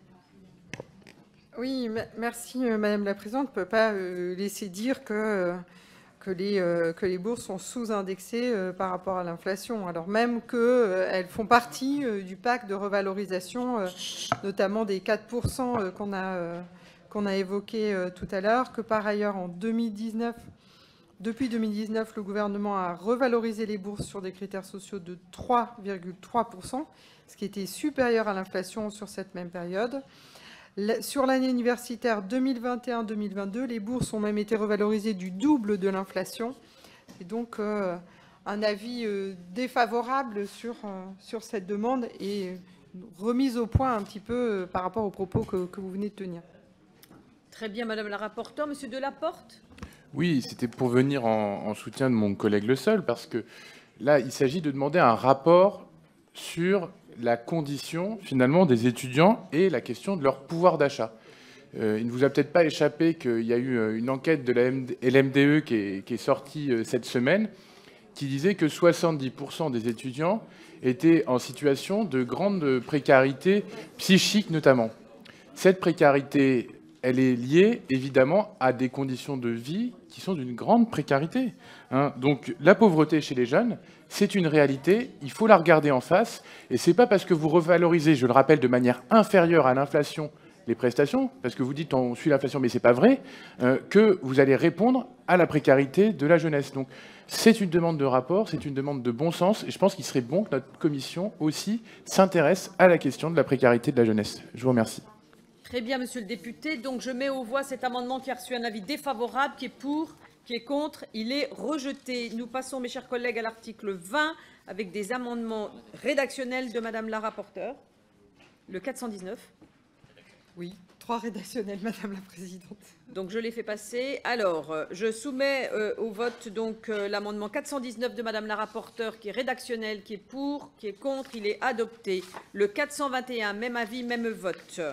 [SPEAKER 4] Oui, merci Madame la Présidente. On ne peut pas euh, laisser dire que, euh, que, les, euh, que les bourses sont sous-indexées euh, par rapport à l'inflation, alors même qu'elles euh, font partie euh, du pacte de revalorisation, euh, notamment des quatre pour cent euh, qu'on a, euh, qu'on a évoqué euh, tout à l'heure, que par ailleurs en deux mille dix-neuf, depuis deux mille dix-neuf, le gouvernement a revalorisé les bourses sur des critères sociaux de trois virgule trois pour cent, ce qui était supérieur à l'inflation sur cette même période. Sur l'année universitaire deux mille vingt et un deux mille vingt-deux, les bourses ont même été revalorisées du double de l'inflation. Et donc, euh, un avis euh, défavorable sur, euh, sur cette demande et remise au point un petit peu euh, par rapport aux propos que, que vous venez de tenir.
[SPEAKER 1] Très bien, Madame la rapporteure. Monsieur Delaporte?
[SPEAKER 11] Oui, c'était pour venir en, en soutien de mon collègue Le Seul, parce que là, il s'agit de demander un rapport sur la condition, finalement, des étudiants et la question de leur pouvoir d'achat. Euh, il ne vous a peut-être pas échappé qu'il y a eu une enquête de la L M D E qui est, qui est sortie euh, cette semaine, qui disait que soixante-dix pour cent des étudiants étaient en situation de grande précarité psychique, notamment. Cette précarité, elle est liée, évidemment, à des conditions de vie qui sont d'une grande précarité. Hein. Donc, la pauvreté chez les jeunes, c'est une réalité, il faut la regarder en face, et ce n'est pas parce que vous revalorisez, je le rappelle, de manière inférieure à l'inflation, les prestations, parce que vous dites on suit l'inflation, mais ce n'est pas vrai, euh, que vous allez répondre à la précarité de la jeunesse. Donc, c'est une demande de rapport, c'est une demande de bon sens, et je pense qu'il serait bon que notre commission aussi s'intéresse à la question de la précarité de la jeunesse. Je vous remercie.
[SPEAKER 1] Très bien, monsieur le député. Donc, je mets aux voix cet amendement qui a reçu un avis défavorable, qui est pour, qui est contre. Il est rejeté. Nous passons, mes chers collègues, à l'article vingt, avec des amendements rédactionnels de Madame la rapporteure. Le quatre cent dix-neuf.
[SPEAKER 4] Oui, trois rédactionnels, Madame la Présidente.
[SPEAKER 1] Donc, je les fais passer. Alors, euh, je soumets euh, au vote donc euh, l'amendement quatre cent dix-neuf de Madame la rapporteure, qui est rédactionnel, qui est pour, qui est contre. Il est adopté. Le quatre cent vingt et un, même avis, même vote.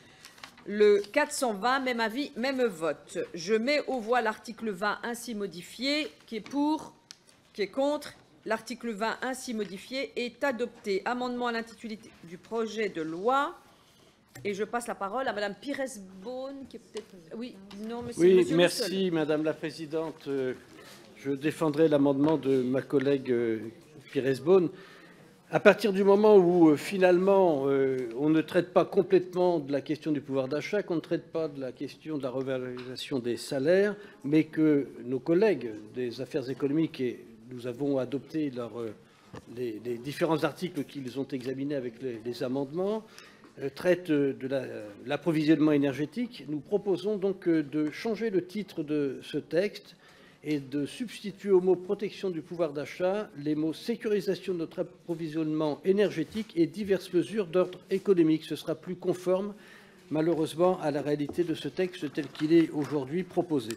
[SPEAKER 1] Le quatre cent vingt, même avis, même vote. Je mets aux voix l'article vingt ainsi modifié, qui est pour, qui est contre. L'article vingt ainsi modifié est adopté. Amendement à l'intitulé du projet de loi. Et je passe la parole à Madame Pires-Beaune, qui est peut-être... Oui, non, monsieur.
[SPEAKER 14] Oui,
[SPEAKER 1] monsieur
[SPEAKER 14] merci Madame la Présidente. Je défendrai l'amendement de ma collègue Pires-Beaune. À partir du moment où, euh, finalement, euh, on ne traite pas complètement de la question du pouvoir d'achat, qu'on ne traite pas de la question de la revalorisation des salaires, mais que nos collègues des affaires économiques, et nous avons adopté leur, euh, les, les différents articles qu'ils ont examinés avec les, les amendements, euh, traitent de l'approvisionnement énergétique, nous proposons donc euh, de changer le titre de ce texte et de substituer au mot « protection du pouvoir d'achat » les mots « sécurisation de notre approvisionnement énergétique et diverses mesures d'ordre économique ». Ce sera plus conforme, malheureusement, à la réalité de ce texte tel qu'il est aujourd'hui proposé.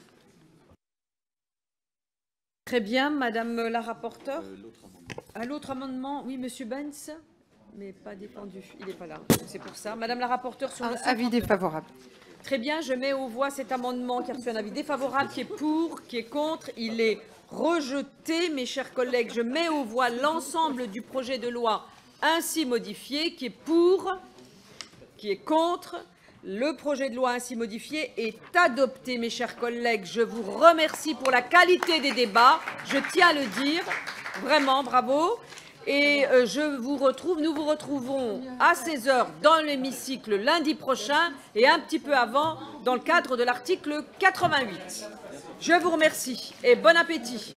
[SPEAKER 1] Très bien, Madame la rapporteure. À l'autre amendement, oui, Monsieur Benz, mais pas défendu. Il n'est pas là. C'est pour ça. Madame la rapporteure sur le
[SPEAKER 4] avis défavorable.
[SPEAKER 1] Très bien, je mets aux voix cet amendement qui a reçu un avis défavorable, qui est pour, qui est contre. Il est rejeté, mes chers collègues. Je mets aux voix l'ensemble du projet de loi ainsi modifié, qui est pour, qui est contre. Le projet de loi ainsi modifié est adopté, mes chers collègues. Je vous remercie pour la qualité des débats. Je tiens à le dire. Vraiment, bravo. Et euh, je vous retrouve, nous vous retrouvons à seize heures dans l'hémicycle lundi prochain et un petit peu avant dans le cadre de l'article quatre-vingt-huit. Je vous remercie et bon appétit.